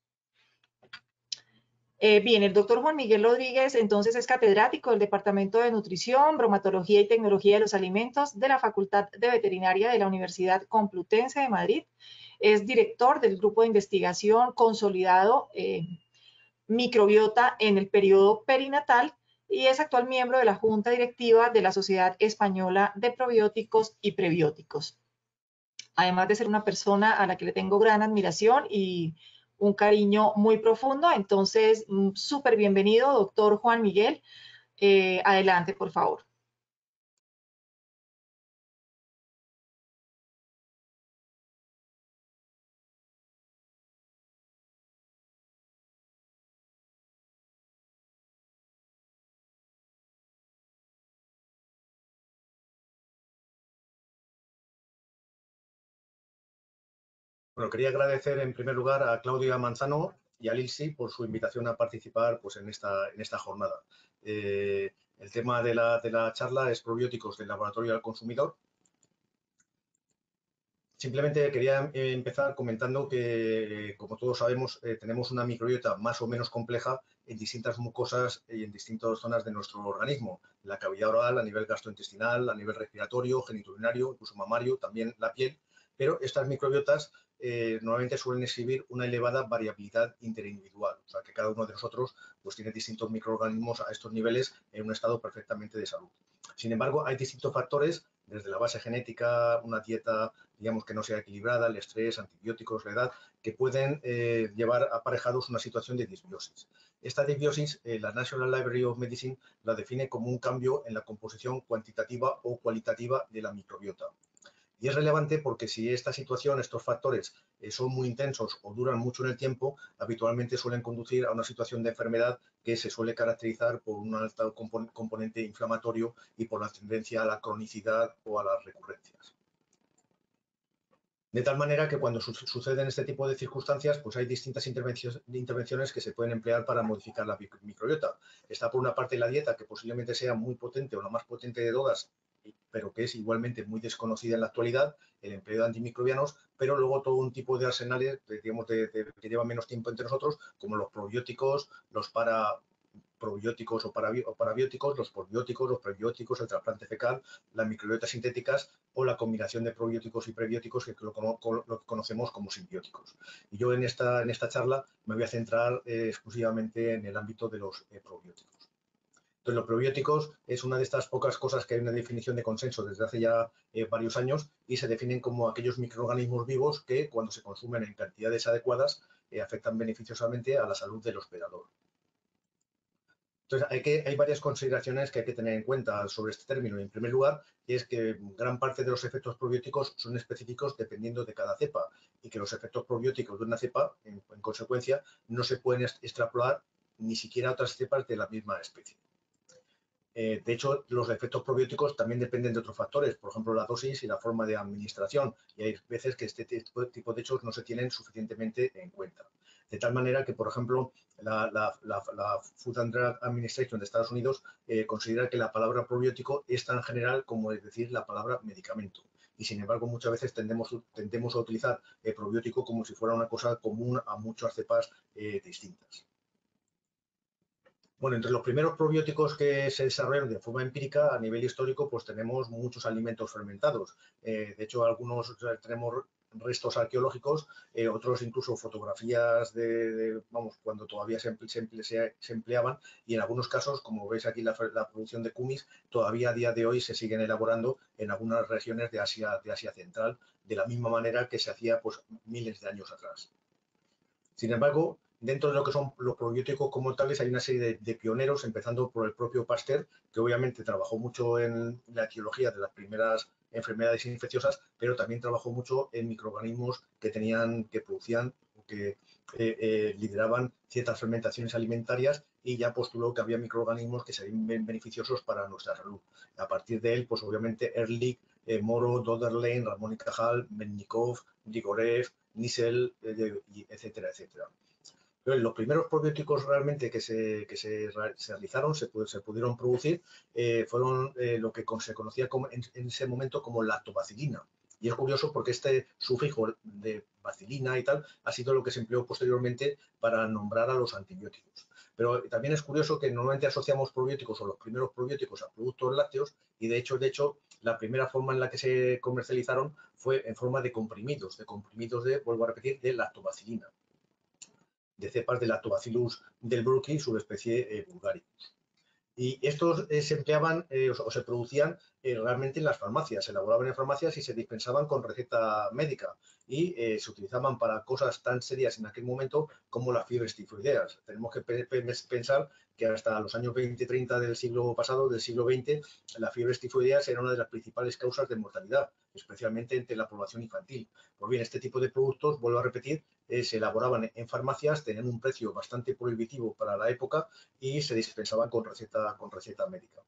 Eh, bien, el doctor Juan Miguel Rodríguez entonces es catedrático del Departamento de Nutrición, Bromatología y Tecnología de los Alimentos de la Facultad de Veterinaria de la Universidad Complutense de Madrid. Es director del Grupo de Investigación Consolidado eh, Microbiota en el periodo perinatal y es actual miembro de la Junta Directiva de la Sociedad Española de Probióticos y Prebióticos. Además de ser una persona a la que le tengo gran admiración y un cariño muy profundo. Entonces, súper bienvenido, doctor Juan Miguel. Eh, adelante, por favor. Bueno, quería agradecer en primer lugar a Claudia Manzano y a Lilsi por su invitación a participar pues, en, esta, en esta jornada. Eh, el tema de la, de la charla es probióticos del laboratorio al consumidor. Simplemente quería eh, empezar comentando que, eh, como todos sabemos, eh, tenemos una microbiota más o menos compleja en distintas mucosas y en distintas zonas de nuestro organismo. La cavidad oral, a nivel gastrointestinal, a nivel respiratorio, genitourinario, incluso mamario, también la piel. Pero estas microbiotas eh, normalmente suelen exhibir una elevada variabilidad interindividual. O sea, que cada uno de nosotros pues, tiene distintos microorganismos a estos niveles en un estado perfectamente de salud. Sin embargo, hay distintos factores, desde la base genética, una dieta digamos que no sea equilibrada, el estrés, antibióticos, la edad, que pueden eh, llevar aparejados una situación de disbiosis. Esta disbiosis, eh, la National Library of Medicine la define como un cambio en la composición cuantitativa o cualitativa de la microbiota. Y es relevante porque si esta situación, estos factores eh, son muy intensos o duran mucho en el tiempo, habitualmente suelen conducir a una situación de enfermedad que se suele caracterizar por un alto compon componente inflamatorio y por la tendencia a la cronicidad o a las recurrencias. De tal manera que cuando su suceden este tipo de circunstancias, pues hay distintas intervenciones, intervenciones que se pueden emplear para modificar la microbiota. Está por una parte la dieta, que posiblemente sea muy potente o la más potente de todas, pero que es igualmente muy desconocida en la actualidad, el empleo de antimicrobianos, pero luego todo un tipo de arsenales, digamos, de, de, que llevan menos tiempo entre nosotros, como los probióticos, los para probióticos o, para, o parabióticos, los probióticos, los prebióticos, el trasplante fecal, las microbiotas sintéticas o la combinación de probióticos y prebióticos que lo, lo conocemos como simbióticos. Y yo en esta, en esta charla me voy a centrar eh, exclusivamente en el ámbito de los eh, probióticos. Entonces, los probióticos es una de estas pocas cosas que hay una definición de consenso desde hace ya eh, varios años y se definen como aquellos microorganismos vivos que, cuando se consumen en cantidades adecuadas, eh, afectan beneficiosamente a la salud del hospedador. Entonces, hay, que, hay varias consideraciones que hay que tener en cuenta sobre este término. En primer lugar, es que gran parte de los efectos probióticos son específicos dependiendo de cada cepa y que los efectos probióticos de una cepa, en, en consecuencia, no se pueden extrapolar ni siquiera a otras cepas de la misma especie. Eh, de hecho, los efectos probióticos también dependen de otros factores, por ejemplo, la dosis y la forma de administración. Y hay veces que este tipo de hechos no se tienen suficientemente en cuenta. De tal manera que, por ejemplo, la, la, la, la Food and Drug Administration de Estados Unidos eh, considera que la palabra probiótico es tan general como es decir la palabra medicamento. Y, sin embargo, muchas veces tendemos, tendemos a utilizar el probiótico como si fuera una cosa común a muchas cepas eh, distintas. Bueno, entre los primeros probióticos que se desarrollaron de forma empírica a nivel histórico, pues tenemos muchos alimentos fermentados. Eh, de hecho, algunos tenemos restos arqueológicos, eh, otros incluso fotografías de, de, vamos, cuando todavía se, emple, se, emple, se, empleaban y en algunos casos, como veis aquí la, la producción de kumis, todavía a día de hoy se siguen elaborando en algunas regiones de Asia, de Asia Central, de la misma manera que se hacía pues miles de años atrás. Sin embargo, dentro de lo que son los probióticos como tales hay una serie de, de pioneros, empezando por el propio Pasteur, que obviamente trabajó mucho en la etiología de las primeras enfermedades infecciosas, pero también trabajó mucho en microorganismos que tenían, que producían o que eh, eh, lideraban ciertas fermentaciones alimentarias y ya postuló que había microorganismos que serían beneficiosos para nuestra salud. A partir de él, pues obviamente Ehrlich, eh, Moro, Döderlein, Ramón y Cajal, Melnikov, Grigorev, Nissel, eh, etcétera, etcétera. Pero los primeros probióticos realmente que se, que se, se realizaron, se, se pudieron producir, eh, fueron eh, lo que se conocía como, en, en ese momento como lactobacilina. Y es curioso porque este sufijo de bacilina y tal ha sido lo que se empleó posteriormente para nombrar a los antibióticos. Pero también es curioso que normalmente asociamos probióticos o los primeros probióticos a productos lácteos y de hecho, de hecho, la primera forma en la que se comercializaron fue en forma de comprimidos, de comprimidos de, vuelvo a repetir, de lactobacilina, de cepas de Lactobacillus delbrueckii, subespecie eh, vulgaricus. Y estos eh, se empleaban eh, o, o se producían eh, realmente en las farmacias, se elaboraban en farmacias y se dispensaban con receta médica y eh, se utilizaban para cosas tan serias en aquel momento como las fiebres tifoideas. Tenemos que pe pe pensar que hasta los años veinte treinta del siglo pasado, del siglo veinte, las fiebres tifoideas eran una de las principales causas de mortalidad, especialmente entre la población infantil. Pues bien, este tipo de productos, vuelvo a repetir, eh, se elaboraban en farmacias, tenían un precio bastante prohibitivo para la época y se dispensaban con receta, con receta médica.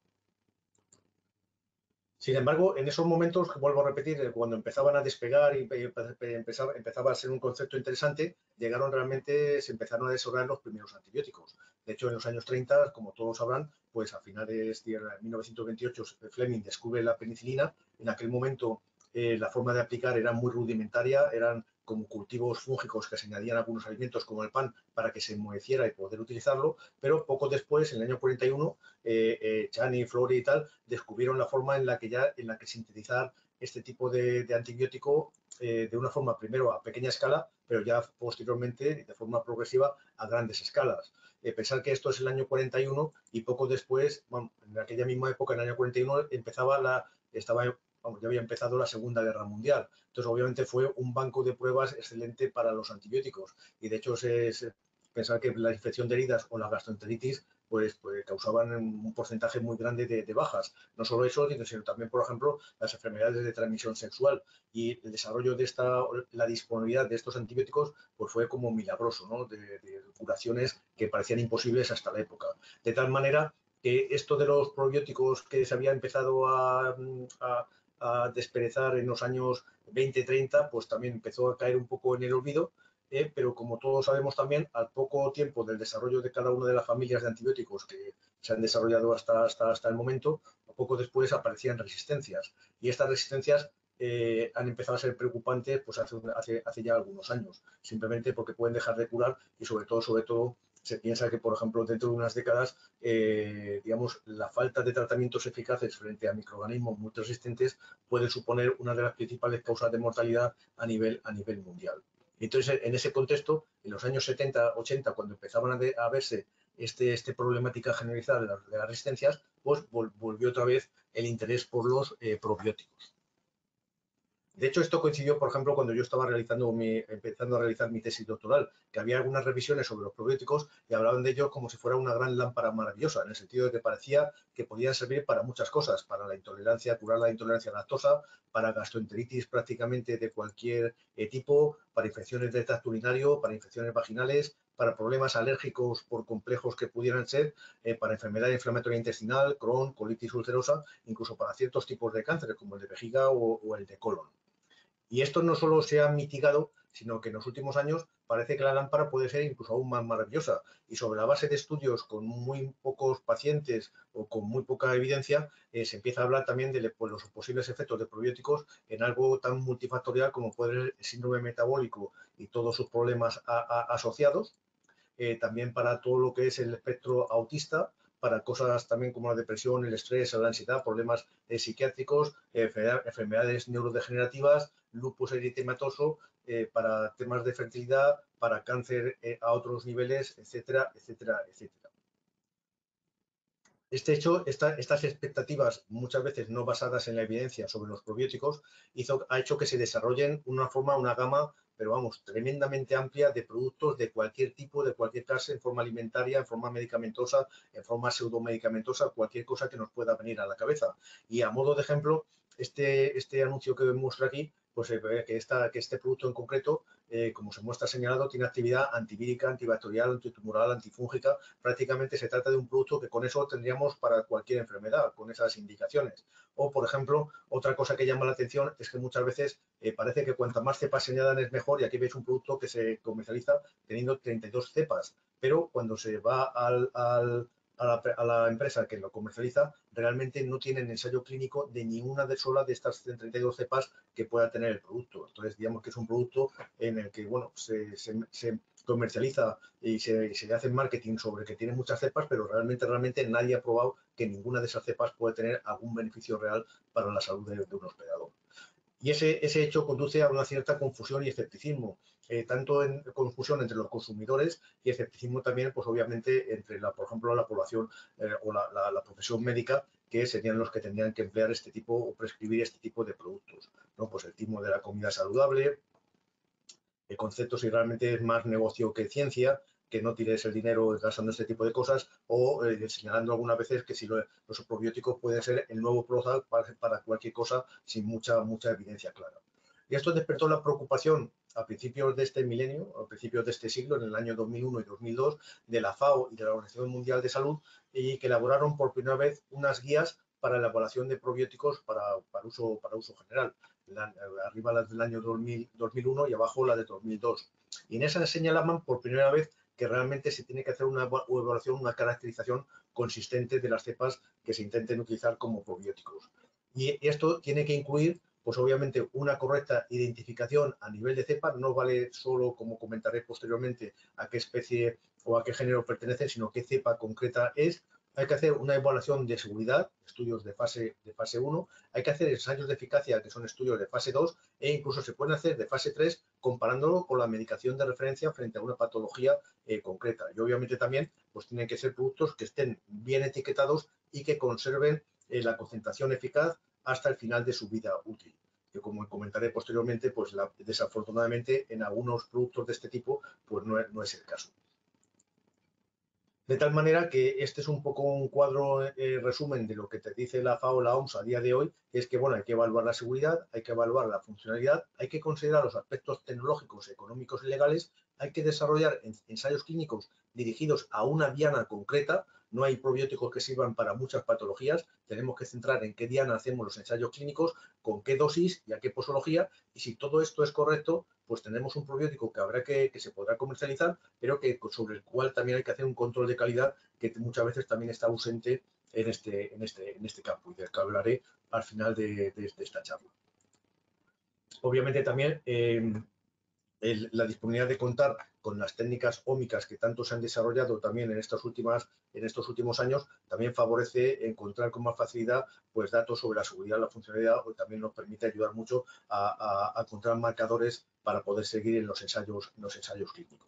Sin embargo, en esos momentos, vuelvo a repetir, cuando empezaban a despegar y empezaba, empezaba a ser un concepto interesante, llegaron realmente, se empezaron a desarrollar los primeros antibióticos. De hecho, en los años treinta, como todos sabrán, pues a finales de mil novecientos veintiocho Fleming descubre la penicilina. En aquel momento eh, la forma de aplicar era muy rudimentaria, eran como cultivos fúngicos que se añadían a algunos alimentos como el pan para que se enmoheciera y poder utilizarlo, pero poco después, en el año cuarenta y uno, eh, eh, Chani, Flori y tal, descubrieron la forma en la que ya, en la que sintetizar este tipo de, de antibiótico eh, de una forma primero a pequeña escala, pero ya posteriormente de forma progresiva a grandes escalas. Eh, pensar que esto es el año cuarenta y uno y poco después, bueno, en aquella misma época, en el año cuarenta y uno, empezaba la, estaba Vamos, ya había empezado la Segunda Guerra Mundial. Entonces, obviamente, fue un banco de pruebas excelente para los antibióticos. Y, de hecho, se, se pensaba que la infección de heridas o la gastroenteritis pues, pues causaban un porcentaje muy grande de, de bajas. No solo eso, sino también, por ejemplo, las enfermedades de transmisión sexual. Y el desarrollo de esta, la disponibilidad de estos antibióticos, pues fue como milagroso, ¿no? De, de curaciones que parecían imposibles hasta la época. De tal manera que esto de los probióticos que se había empezado a, a a desperezar en los años veinte treinta, pues también empezó a caer un poco en el olvido, eh, pero como todos sabemos también, al poco tiempo del desarrollo de cada una de las familias de antibióticos que se han desarrollado hasta, hasta, hasta el momento, poco después aparecían resistencias. Y estas resistencias eh, han empezado a ser preocupantes pues hace, hace, hace ya algunos años, simplemente porque pueden dejar de curar y sobre todo, sobre todo, se piensa que, por ejemplo, dentro de unas décadas, eh, digamos, la falta de tratamientos eficaces frente a microorganismos multiresistentes puede suponer una de las principales causas de mortalidad a nivel, a nivel mundial. Entonces, en ese contexto, en los años setenta, ochenta, cuando empezaban a, de, a verse este, este problemática generalizada de, la, de las resistencias, pues vol, volvió otra vez el interés por los eh, probióticos. De hecho, esto coincidió, por ejemplo, cuando yo estaba realizando mi, empezando a realizar mi tesis doctoral, que había algunas revisiones sobre los probióticos y hablaban de ellos como si fuera una gran lámpara maravillosa, en el sentido de que parecía que podían servir para muchas cosas, para la intolerancia, curar la intolerancia a la lactosa, para gastroenteritis prácticamente de cualquier eh, tipo, para infecciones del tracto urinario, para infecciones vaginales, para problemas alérgicos por complejos que pudieran ser, eh, para enfermedad inflamatoria intestinal, Crohn, colitis ulcerosa, incluso para ciertos tipos de cáncer, como el de vejiga o, o el de colon. Y esto no solo se ha mitigado, sino que en los últimos años parece que la lámpara puede ser incluso aún más maravillosa. Y sobre la base de estudios con muy pocos pacientes o con muy poca evidencia, eh, se empieza a hablar también de pues, los posibles efectos de probióticos en algo tan multifactorial como puede ser el síndrome metabólico y todos sus problemas a, a, asociados. Eh, también para todo lo que es el espectro autista, para cosas también como la depresión, el estrés, la ansiedad, problemas eh, psiquiátricos, eh, enfermedades neurodegenerativas, lupus eritematoso, eh, para temas de fertilidad, para cáncer eh, a otros niveles, etcétera, etcétera, etcétera. Este hecho, esta, estas expectativas, muchas veces no basadas en la evidencia sobre los probióticos, hizo, ha hecho que se desarrollen una forma, una gama, pero vamos, tremendamente amplia de productos de cualquier tipo, de cualquier clase, en forma alimentaria, en forma medicamentosa, en forma pseudomedicamentosa, cualquier cosa que nos pueda venir a la cabeza. Y a modo de ejemplo, este, este anuncio que muestro aquí, pues eh, que, esta, que este producto en concreto, eh, como se muestra señalado, tiene actividad antivírica, antibacterial, antitumoral, antifúngica. Prácticamente se trata de un producto que con eso tendríamos para cualquier enfermedad, con esas indicaciones. O, por ejemplo, otra cosa que llama la atención es que muchas veces eh, parece que cuanta más cepas se añadan es mejor, y aquí veis un producto que se comercializa teniendo treinta y dos cepas, pero cuando se va al, al a la, a la empresa que lo comercializa realmente no tienen ensayo clínico de ninguna de sola de estas treinta y dos cepas que pueda tener el producto. Entonces, digamos que es un producto en el que, bueno, se, se, se comercializa y se, se hace marketing sobre que tiene muchas cepas, pero realmente, realmente nadie ha probado que ninguna de esas cepas puede tener algún beneficio real para la salud de, de un hospedador. Y ese, ese hecho conduce a una cierta confusión y escepticismo, eh, tanto en confusión entre los consumidores y escepticismo también, pues obviamente, entre, la, por ejemplo, la población eh, o la, la, la profesión médica, que serían los que tendrían que emplear este tipo o prescribir este tipo de productos, ¿no? Pues el timo de la comida saludable, el concepto si realmente es más negocio que ciencia, que no tires el dinero gastando este tipo de cosas, o eh, señalando algunas veces que si lo, los probióticos pueden ser el nuevo Prozac para, para cualquier cosa sin mucha, mucha evidencia clara. Y esto despertó la preocupación a principios de este milenio, a principios de este siglo, en el año dos mil uno y dos mil dos, de la FAO y de la Organización Mundial de Salud, y que elaboraron por primera vez unas guías para la elaboración de probióticos para, para, uso, para uso general. La, arriba las del año dos mil, dos mil uno y abajo la de dos mil dos. Y en esa señalaban por primera vez que realmente se tiene que hacer una evaluación, una caracterización consistente de las cepas que se intenten utilizar como probióticos. Y esto tiene que incluir, pues obviamente, una correcta identificación a nivel de cepa. No vale solo, como comentaré posteriormente, a qué especie o a qué género pertenece, sino qué cepa concreta es. Hay que hacer una evaluación de seguridad, estudios de fase, de fase uno, hay que hacer ensayos de eficacia, que son estudios de fase dos, e incluso se pueden hacer de fase tres, comparándolo con la medicación de referencia frente a una patología eh, concreta. Y obviamente también pues tienen que ser productos que estén bien etiquetados y que conserven eh, la concentración eficaz hasta el final de su vida útil. Que como comentaré posteriormente, pues la, desafortunadamente en algunos productos de este tipo pues no es, no es el caso. De tal manera que este es un poco un cuadro eh, resumen de lo que te dice la FAO, la O M S a día de hoy, que es que bueno, hay que evaluar la seguridad, hay que evaluar la funcionalidad, hay que considerar los aspectos tecnológicos, económicos y legales, hay que desarrollar ensayos clínicos dirigidos a una diana concreta. No hay probióticos que sirvan para muchas patologías, tenemos que centrar en qué diana hacemos los ensayos clínicos, con qué dosis y a qué posología, y si todo esto es correcto, pues tenemos un probiótico que habrá que, que se podrá comercializar, pero que sobre el cual también hay que hacer un control de calidad que muchas veces también está ausente en este, en este, en este campo, y del que hablaré al final de, de, de esta charla. Obviamente también eh, el, la disponibilidad de contar con las técnicas ómicas que tanto se han desarrollado también en, estas últimas, en estos últimos años, también favorece encontrar con más facilidad pues, datos sobre la seguridad, la funcionalidad, o también nos permite ayudar mucho a, a, a encontrar marcadores para poder seguir en los ensayos, en los ensayos clínicos.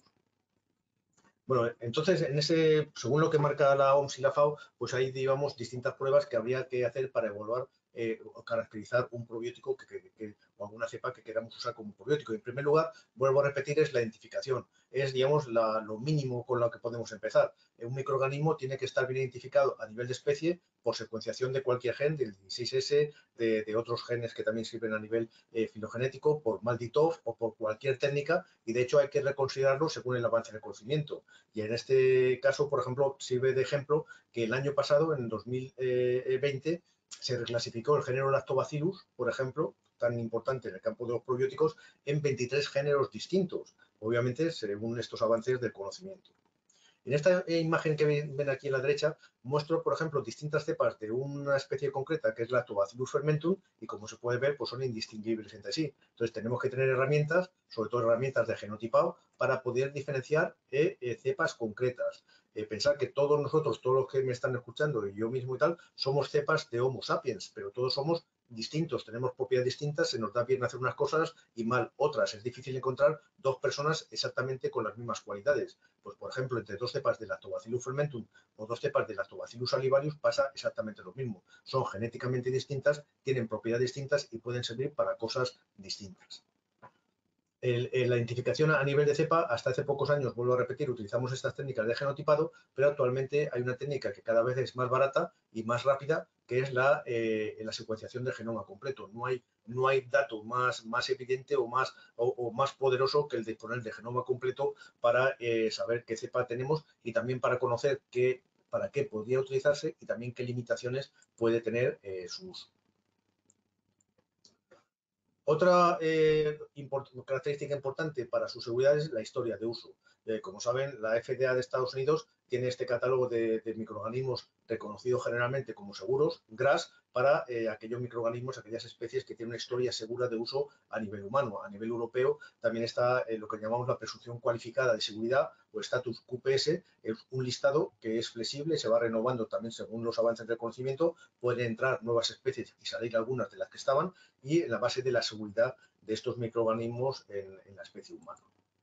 Bueno, entonces, en ese, según lo que marca la O M S y la FAO, pues hay, digamos, distintas pruebas que habría que hacer para evaluar eh, o caracterizar un probiótico que, que, que, o alguna cepa que queramos usar como probiótico. En primer lugar, vuelvo a repetir, es la identificación. Es, digamos, la, lo mínimo con lo que podemos empezar. Un microorganismo tiene que estar bien identificado a nivel de especie por secuenciación de cualquier gen, del dieciséis ese, de, de otros genes que también sirven a nivel eh, filogenético, por MALDI-TOF o por cualquier técnica, y de hecho hay que reconsiderarlo según el avance del conocimiento. Y en este caso, por ejemplo, sirve de ejemplo que el año pasado, en dos mil veinte, se reclasificó el género Lactobacillus, por ejemplo, tan importante en el campo de los probióticos, en veintitrés géneros distintos, obviamente según estos avances del conocimiento. En esta imagen que ven aquí a la derecha, muestro, por ejemplo, distintas cepas de una especie concreta que es Lactobacillus fermentum, y como se puede ver, pues son indistinguibles entre sí. Entonces, tenemos que tener herramientas, sobre todo herramientas de genotipado, para poder diferenciar eh, eh, cepas concretas. Eh, pensar que todos nosotros, todos los que me están escuchando, y yo mismo y tal, somos cepas de Homo sapiens, pero todos somos distintos, tenemos propiedades distintas, se nos da bien hacer unas cosas y mal otras. Es difícil encontrar dos personas exactamente con las mismas cualidades. Pues, por ejemplo, entre dos cepas de Lactobacillus fermentum o dos cepas de Lactobacillus salivarius pasa exactamente lo mismo. Son genéticamente distintas, tienen propiedades distintas y pueden servir para cosas distintas. El, el, la identificación a nivel de cepa, hasta hace pocos años, vuelvo a repetir, utilizamos estas técnicas de genotipado, pero actualmente hay una técnica que cada vez es más barata y más rápida, que es la, eh, la secuenciación del genoma completo. No hay, no hay dato más, más evidente o más, o, o más poderoso que el de disponer de genoma completo para eh, saber qué cepa tenemos y también para conocer qué, para qué podría utilizarse y también qué limitaciones puede tener eh, su uso. Otra eh, import característica importante para su seguridad es la historia de uso. Eh, como saben, la F D A de Estados Unidos tiene este catálogo de, de microorganismos reconocidos generalmente como seguros, G R A S, para eh, aquellos microorganismos, aquellas especies que tienen una historia segura de uso a nivel humano. A nivel europeo también está eh, lo que llamamos la presunción cualificada de seguridad o estatus Q P S, es un listado que es flexible, se va renovando también según los avances del conocimiento, pueden entrar nuevas especies y salir algunas de las que estaban, y en la base de la seguridad de estos microorganismos en, en la especie humana.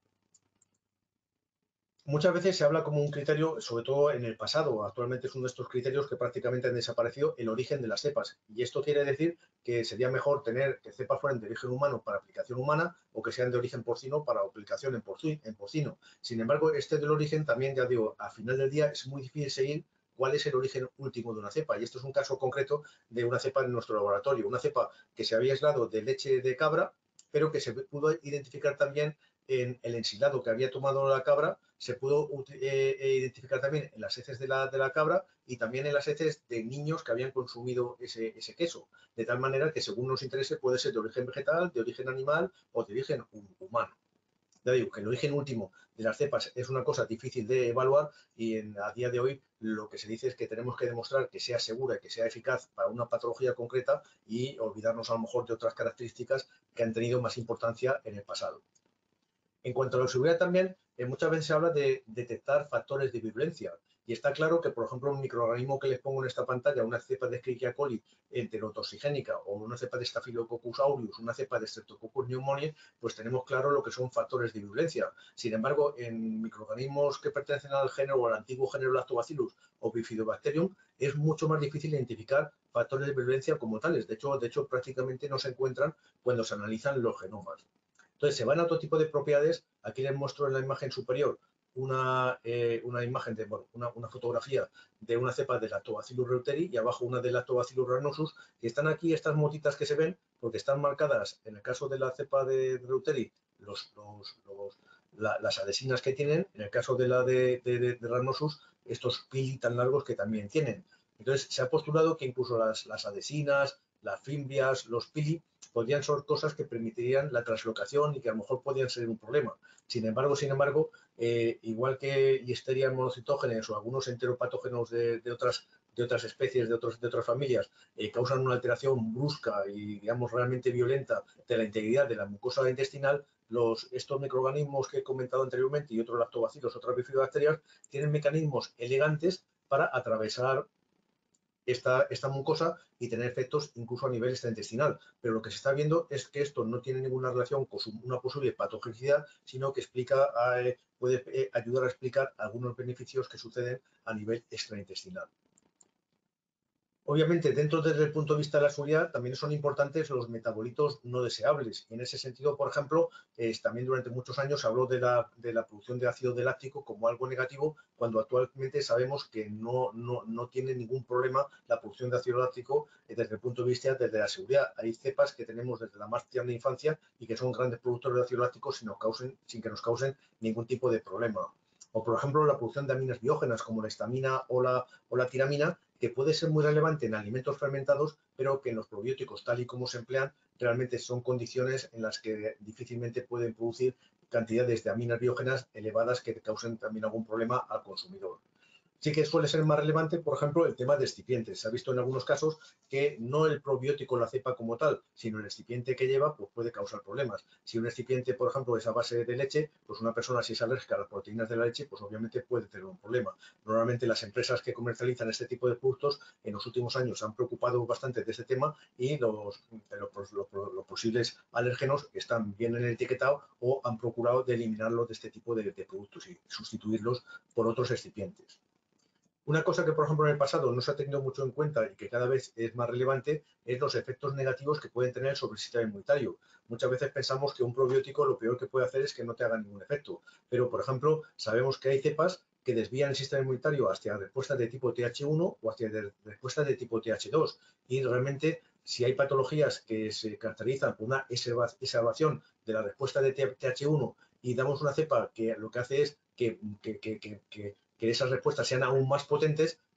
Muchas veces se habla como un criterio, sobre todo en el pasado, actualmente es uno de estos criterios que prácticamente han desaparecido, el origen de las cepas. Y esto quiere decir que sería mejor tener que cepas fueran de origen humano para aplicación humana o que sean de origen porcino para aplicación en, porci, en porcino. Sin embargo, este del origen también, ya digo, al final del día es muy difícil seguir cuál es el origen último de una cepa. Y esto es un caso concreto de una cepa en nuestro laboratorio, una cepa que se había aislado de leche de cabra, pero que se pudo identificar también en el ensilado que había tomado la cabra, se pudo eh, identificar también en las heces de la, de la cabra y también en las heces de niños que habían consumido ese, ese queso. De tal manera que según nos interese puede ser de origen vegetal, de origen animal o de origen humano. Ya digo que el origen último de las cepas es una cosa difícil de evaluar y en, a día de hoy lo que se dice es que tenemos que demostrar que sea segura y que sea eficaz para una patología concreta y olvidarnos a lo mejor de otras características que han tenido más importancia en el pasado. En cuanto a la seguridad también, eh, muchas veces se habla de detectar factores de virulencia. Y está claro que, por ejemplo, un microorganismo que les pongo en esta pantalla, una cepa de Escherichia coli enterotoxigénica o una cepa de Staphylococcus aureus, una cepa de Streptococcus pneumoniae, pues tenemos claro lo que son factores de virulencia. Sin embargo, en microorganismos que pertenecen al género o al antiguo género Lactobacillus o Bifidobacterium, es mucho más difícil identificar factores de virulencia como tales. De hecho, de hecho, prácticamente no se encuentran cuando se analizan los genomas. Entonces, se van a otro tipo de propiedades. Aquí les muestro en la imagen superior una, eh, una imagen, de, bueno, una, una fotografía de una cepa de Lactobacillus reuteri y abajo una de Lactobacillus rhamnosus. Y están aquí estas motitas que se ven porque están marcadas, en el caso de la cepa de reuteri, los, los, los, la, las adhesinas que tienen, en el caso de la de, de, de, de rhamnosus, estos pili tan largos que también tienen. Entonces, se ha postulado que incluso las, las adhesinas, las fimbrias, los pili, podrían ser cosas que permitirían la translocación y que a lo mejor podrían ser un problema. Sin embargo, sin embargo, eh, igual que Listeria monocitógenes o algunos enteropatógenos de, de, otras, de otras especies, de, otros, de otras familias, eh, causan una alteración brusca y, digamos, realmente violenta de la integridad de la mucosa intestinal, los, estos microorganismos que he comentado anteriormente y otros lactobacilos, otras bifidobacterias, tienen mecanismos elegantes para atravesar Esta, esta mucosa y tener efectos incluso a nivel extraintestinal. Pero lo que se está viendo es que esto no tiene ninguna relación con su, una posible patogenicidad, sino que explica, eh, puede eh, ayudar a explicar algunos beneficios que suceden a nivel extraintestinal. Obviamente, dentro desde el punto de vista de la seguridad, también son importantes los metabolitos no deseables. Y en ese sentido, por ejemplo, eh, también durante muchos años se habló de la, de la producción de ácido láctico como algo negativo, cuando actualmente sabemos que no, no, no tiene ningún problema la producción de ácido láctico eh, desde el punto de vista de la seguridad. Hay cepas que tenemos desde la más tierna infancia y que son grandes productores de ácido láctico sin, nos causen, sin que nos causen ningún tipo de problema. O, por ejemplo, la producción de aminas biógenas como la histamina o la, o la tiramina, que puede ser muy relevante en alimentos fermentados, pero que en los probióticos, tal y como se emplean, realmente son condiciones en las que difícilmente pueden producir cantidades de aminas biógenas elevadas que causen también algún problema al consumidor. Sí que suele ser más relevante, por ejemplo, el tema de excipientes. Se ha visto en algunos casos que no el probiótico, la cepa como tal, sino el excipiente que lleva, pues puede causar problemas. Si un excipiente, por ejemplo, es a base de leche, pues una persona si es alérgica a las proteínas de la leche, pues obviamente puede tener un problema. Normalmente las empresas que comercializan este tipo de productos en los últimos años se han preocupado bastante de este tema y los, los, los, los posibles alérgenos están bien en el etiquetado o han procurado de eliminarlos de este tipo de, de productos y sustituirlos por otros excipientes. Una cosa que, por ejemplo, en el pasado no se ha tenido mucho en cuenta y que cada vez es más relevante es los efectos negativos que pueden tener sobre el sistema inmunitario. Muchas veces pensamos que un probiótico lo peor que puede hacer es que no te haga ningún efecto. Pero, por ejemplo, sabemos que hay cepas que desvían el sistema inmunitario hacia respuestas de tipo T H uno o hacia respuestas de tipo T H dos. Y realmente, si hay patologías que se caracterizan por una exacerbación de la respuesta de T H uno y damos una cepa que lo que hace es que, que, que, que, que que esas respuestas sean aún más potentes,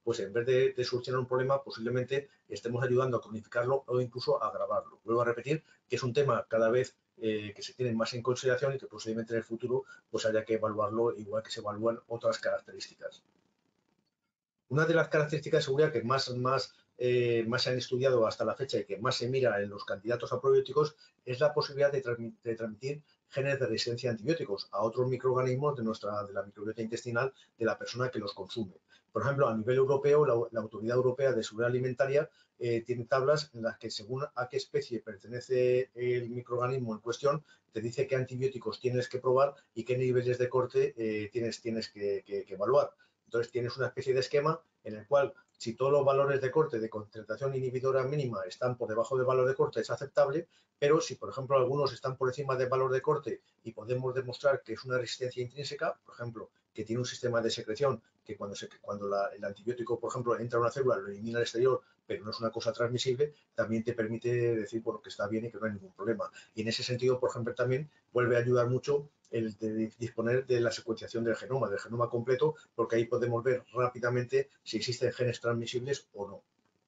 pues en vez de, de solucionar un problema, posiblemente estemos ayudando a cronificarlo o incluso a agravarlo. Vuelvo a repetir que es un tema cada vez eh, que se tiene más en consideración y que posiblemente en el futuro pues haya que evaluarlo igual que se evalúan otras características. Una de las características de seguridad que más, más, eh, más se han estudiado hasta la fecha y que más se mira en los candidatos a probióticos es la posibilidad de, transmitir, de transmitir genes de resistencia a antibióticos a otros microorganismos de, nuestra, de la microbiota intestinal de la persona que los consume. Por ejemplo, a nivel europeo, la, la Autoridad Europea de Seguridad Alimentaria eh, tiene tablas en las que según a qué especie pertenece el microorganismo en cuestión, te dice qué antibióticos tienes que probar y qué niveles de corte eh, tienes, tienes que, que, que evaluar. Entonces tienes una especie de esquema en el cual si todos los valores de corte de concentración inhibidora mínima están por debajo del valor de corte es aceptable, pero si por ejemplo algunos están por encima del valor de corte y podemos demostrar que es una resistencia intrínseca, por ejemplo, que tiene un sistema de secreción que cuando, se, cuando la, el antibiótico, por ejemplo, entra a una célula, lo elimina al exterior, pero no es una cosa transmisible, también te permite decir bueno, que está bien y que no hay ningún problema. Y en ese sentido, por ejemplo, también vuelve a ayudar mucho el de disponer de la secuenciación del genoma, del genoma completo, porque ahí podemos ver rápidamente si existen genes transmisibles o no.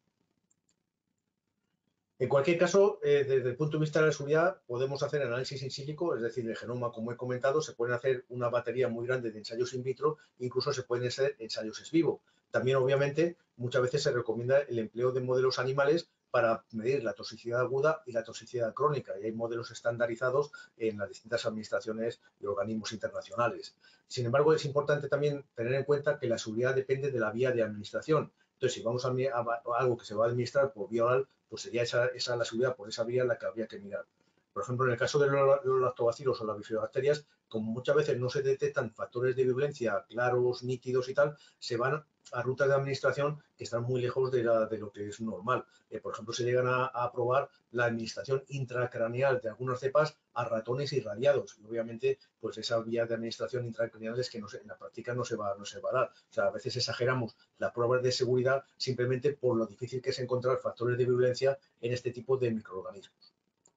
En cualquier caso, eh, desde el punto de vista de la seguridad, podemos hacer análisis in silico, es decir, el genoma, como he comentado, se pueden hacer una batería muy grande de ensayos in vitro, incluso se pueden hacer ensayos ex vivo. También, obviamente, muchas veces se recomienda el empleo de modelos animales para medir la toxicidad aguda y la toxicidad crónica, y hay modelos estandarizados en las distintas administraciones y organismos internacionales. Sin embargo, es importante también tener en cuenta que la seguridad depende de la vía de administración. Entonces, si vamos a, a, a algo que se va a administrar por vía oral, pues sería esa, esa la seguridad por esa vía la que habría que mirar. Por ejemplo, en el caso de los, los lactobacilos o las bifidobacterias, como muchas veces no se detectan factores de virulencia claros, nítidos y tal, se van a rutas de administración que están muy lejos de, la, de lo que es normal. Eh, por ejemplo, se llegan a, a aprobar la administración intracraneal de algunas cepas a ratones irradiados. Y obviamente, pues esa vía de administración intracraneal es que no se, en la práctica no se, va, no se va a dar. O sea, a veces exageramos las pruebas de seguridad simplemente por lo difícil que es encontrar factores de virulencia en este tipo de microorganismos.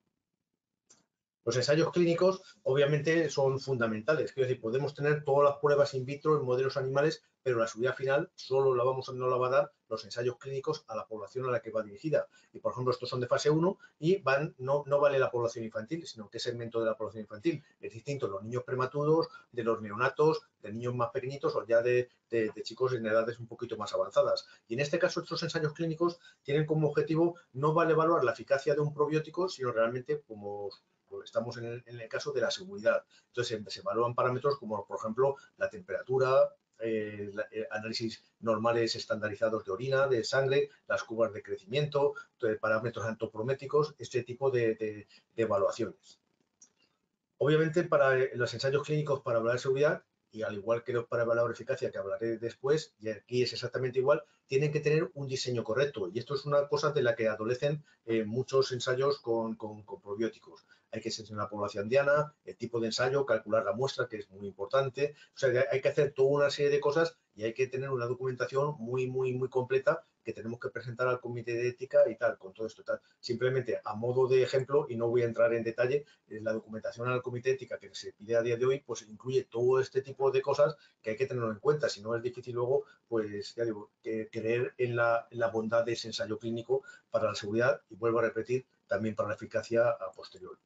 Los ensayos clínicos, obviamente, son fundamentales. Quiero decir, podemos tener todas las pruebas in vitro en modelos animales, pero la seguridad final solo la vamos, no la va a dar los ensayos clínicos a la población a la que va dirigida. Y, por ejemplo, estos son de fase uno y van, no, no vale la población infantil, sino qué segmento de la población infantil. Es distinto los niños prematuros, de los neonatos, de niños más pequeñitos o ya de, de, de chicos en edades un poquito más avanzadas. Y en este caso, estos ensayos clínicos tienen como objetivo no vale evaluar la eficacia de un probiótico, sino realmente como estamos en el, en el caso de la seguridad. Entonces, se evalúan parámetros como, por ejemplo, la temperatura, eh, la, eh, análisis normales estandarizados de orina, de sangre, las curvas de crecimiento, de parámetros antropométricos, este tipo de, de, de evaluaciones. Obviamente, para los ensayos clínicos para hablar de seguridad, y al igual que para evaluar eficacia, que hablaré después, y aquí es exactamente igual, tienen que tener un diseño correcto. Y esto es una cosa de la que adolecen eh, muchos ensayos con, con, con probióticos. Hay que seleccionar la población diana, el tipo de ensayo, calcular la muestra, que es muy importante. O sea, hay que hacer toda una serie de cosas y hay que tener una documentación muy, muy, muy completa que tenemos que presentar al comité de ética y tal, con todo esto. Tal. Simplemente a modo de ejemplo, y no voy a entrar en detalle, la documentación al comité de ética que se pide a día de hoy, pues incluye todo este tipo de cosas que hay que tenerlo en cuenta. Si no, es difícil luego, pues ya digo, que creer en la, en la bondad de ese ensayo clínico para la seguridad y vuelvo a repetir, también para la eficacia a posteriori.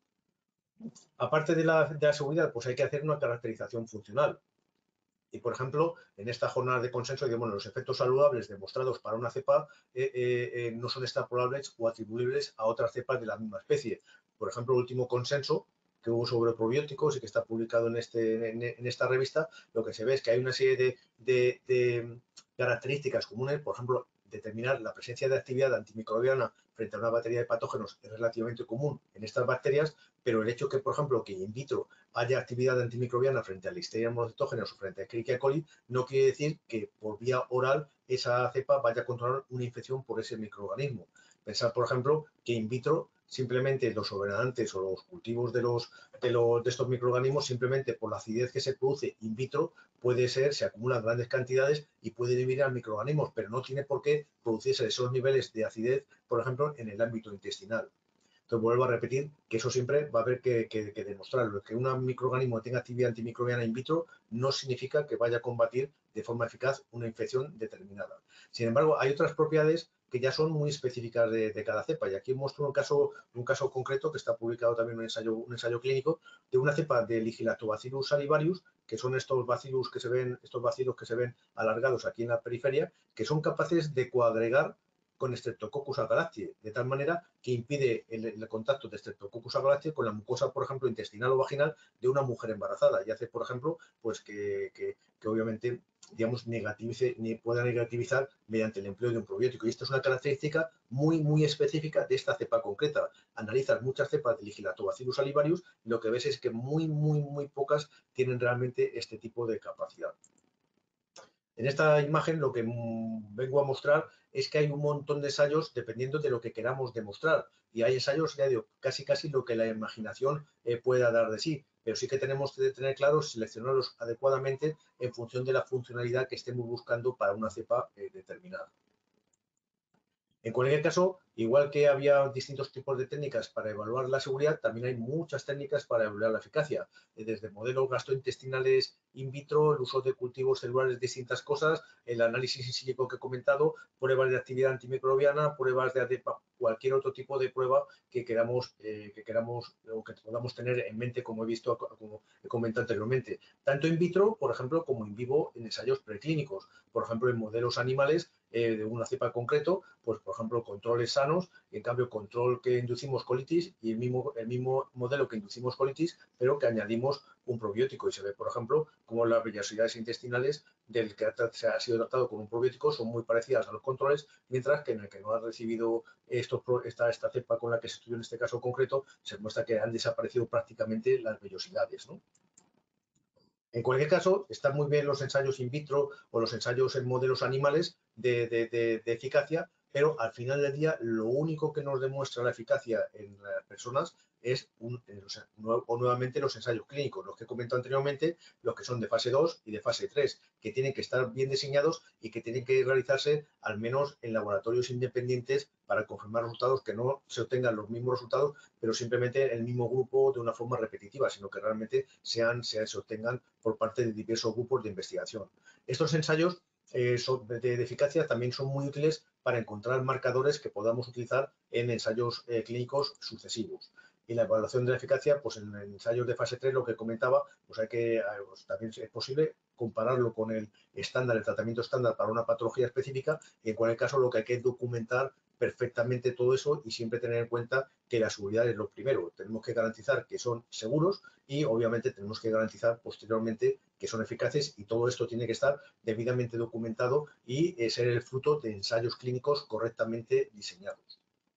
Aparte de la, de la seguridad, pues hay que hacer una caracterización funcional. Y, por ejemplo, en esta jornada de consenso, digamos, los efectos saludables demostrados para una cepa eh, eh, no son extrapolables o atribuibles a otras cepas de la misma especie. Por ejemplo, el último consenso que hubo sobre probióticos y que está publicado en, este, en, en esta revista, lo que se ve es que hay una serie de, de, de características comunes, por ejemplo, determinar la presencia de actividad antimicrobiana frente a una batería de patógenos es relativamente común en estas bacterias, pero el hecho que, por ejemplo, que in vitro haya actividad antimicrobiana frente a Listeria monocytogenes o frente a Escherichia coli, no quiere decir que por vía oral esa cepa vaya a controlar una infección por ese microorganismo. Pensar, por ejemplo, que in vitro simplemente los sobrenadantes o los cultivos de, los, de, los, de estos microorganismos, simplemente por la acidez que se produce in vitro, puede ser, se acumulan grandes cantidades y puede eliminar microorganismos, pero no tiene por qué producirse esos niveles de acidez, por ejemplo, en el ámbito intestinal. Entonces, vuelvo a repetir que eso siempre va a haber que, que, que demostrarlo. Que un microorganismo tenga actividad antimicrobiana in vitro no significa que vaya a combatir de forma eficaz una infección determinada. Sin embargo, hay otras propiedades que ya son muy específicas de, de cada cepa. Y aquí muestro un caso, un caso concreto que está publicado también en un ensayo, un ensayo clínico de una cepa de Ligilactobacillus salivarius, que son estos bacillus que se ven, estos bacilos que se ven alargados aquí en la periferia, que son capaces de coagregar con Streptococcus agalactiae, de tal manera que impide el, el contacto de Streptococcus agalactiae con la mucosa, por ejemplo, intestinal o vaginal de una mujer embarazada, y hace, por ejemplo, pues que, que, que obviamente, digamos, negativice, ni pueda negativizar mediante el empleo de un probiótico. Y esto es una característica muy, muy específica de esta cepa concreta. Analizas muchas cepas de Ligilactobacillus salivarius y lo que ves es que muy, muy, muy pocas tienen realmente este tipo de capacidad. En esta imagen lo que vengo a mostrar es que hay un montón de ensayos dependiendo de lo que queramos demostrar. Y hay ensayos, ya digo, casi casi lo que la imaginación eh, pueda dar de sí. Pero sí que tenemos que tener claro seleccionarlos adecuadamente en función de la funcionalidad que estemos buscando para una cepa eh, determinada. En cualquier caso, igual que había distintos tipos de técnicas para evaluar la seguridad, también hay muchas técnicas para evaluar la eficacia, desde modelos gastrointestinales in vitro, el uso de cultivos celulares, distintas cosas, el análisis in silico que he comentado, pruebas de actividad antimicrobiana, pruebas de A D E P A, cualquier otro tipo de prueba que queramos, eh, que queramos o que podamos tener en mente, como he visto, como he comentado anteriormente, tanto in vitro, por ejemplo, como in vivo en ensayos preclínicos, por ejemplo, en modelos animales eh, de una cepa concreto, pues por ejemplo, controles sanos, y en cambio control que inducimos colitis y el mismo, el mismo modelo que inducimos colitis, pero que añadimos un probiótico. Y se ve, por ejemplo, como las vellosidades intestinales del que se ha sido tratado con un probiótico son muy parecidas a los controles, mientras que en el que no ha recibido estos, esta, esta cepa con la que se estudió en este caso concreto, se muestra que han desaparecido prácticamente las vellosidades, ¿no? En cualquier caso, están muy bien los ensayos in vitro o los ensayos en modelos animales de, de, de, de eficacia, pero al final del día lo único que nos demuestra la eficacia en las personas es un, o nuevamente los ensayos clínicos, los que he comentado anteriormente, los que son de fase dos y de fase tres, que tienen que estar bien diseñados y que tienen que realizarse al menos en laboratorios independientes para confirmar resultados, que no se obtengan los mismos resultados, pero simplemente el mismo grupo de una forma repetitiva, sino que realmente sean, se, se obtengan por parte de diversos grupos de investigación. Estos ensayos eh, son de, de eficacia también son muy útiles para encontrar marcadores que podamos utilizar en ensayos eh, clínicos sucesivos. Y la evaluación de la eficacia, pues en ensayos de fase tres, lo que comentaba, pues hay que, pues también es posible compararlo con el estándar, el tratamiento estándar para una patología específica, y en cualquier caso lo que hay que documentar perfectamente todo eso y siempre tener en cuenta que la seguridad es lo primero. Tenemos que garantizar que son seguros y obviamente tenemos que garantizar posteriormente que son eficaces, y todo esto tiene que estar debidamente documentado y eh, ser el fruto de ensayos clínicos correctamente diseñados.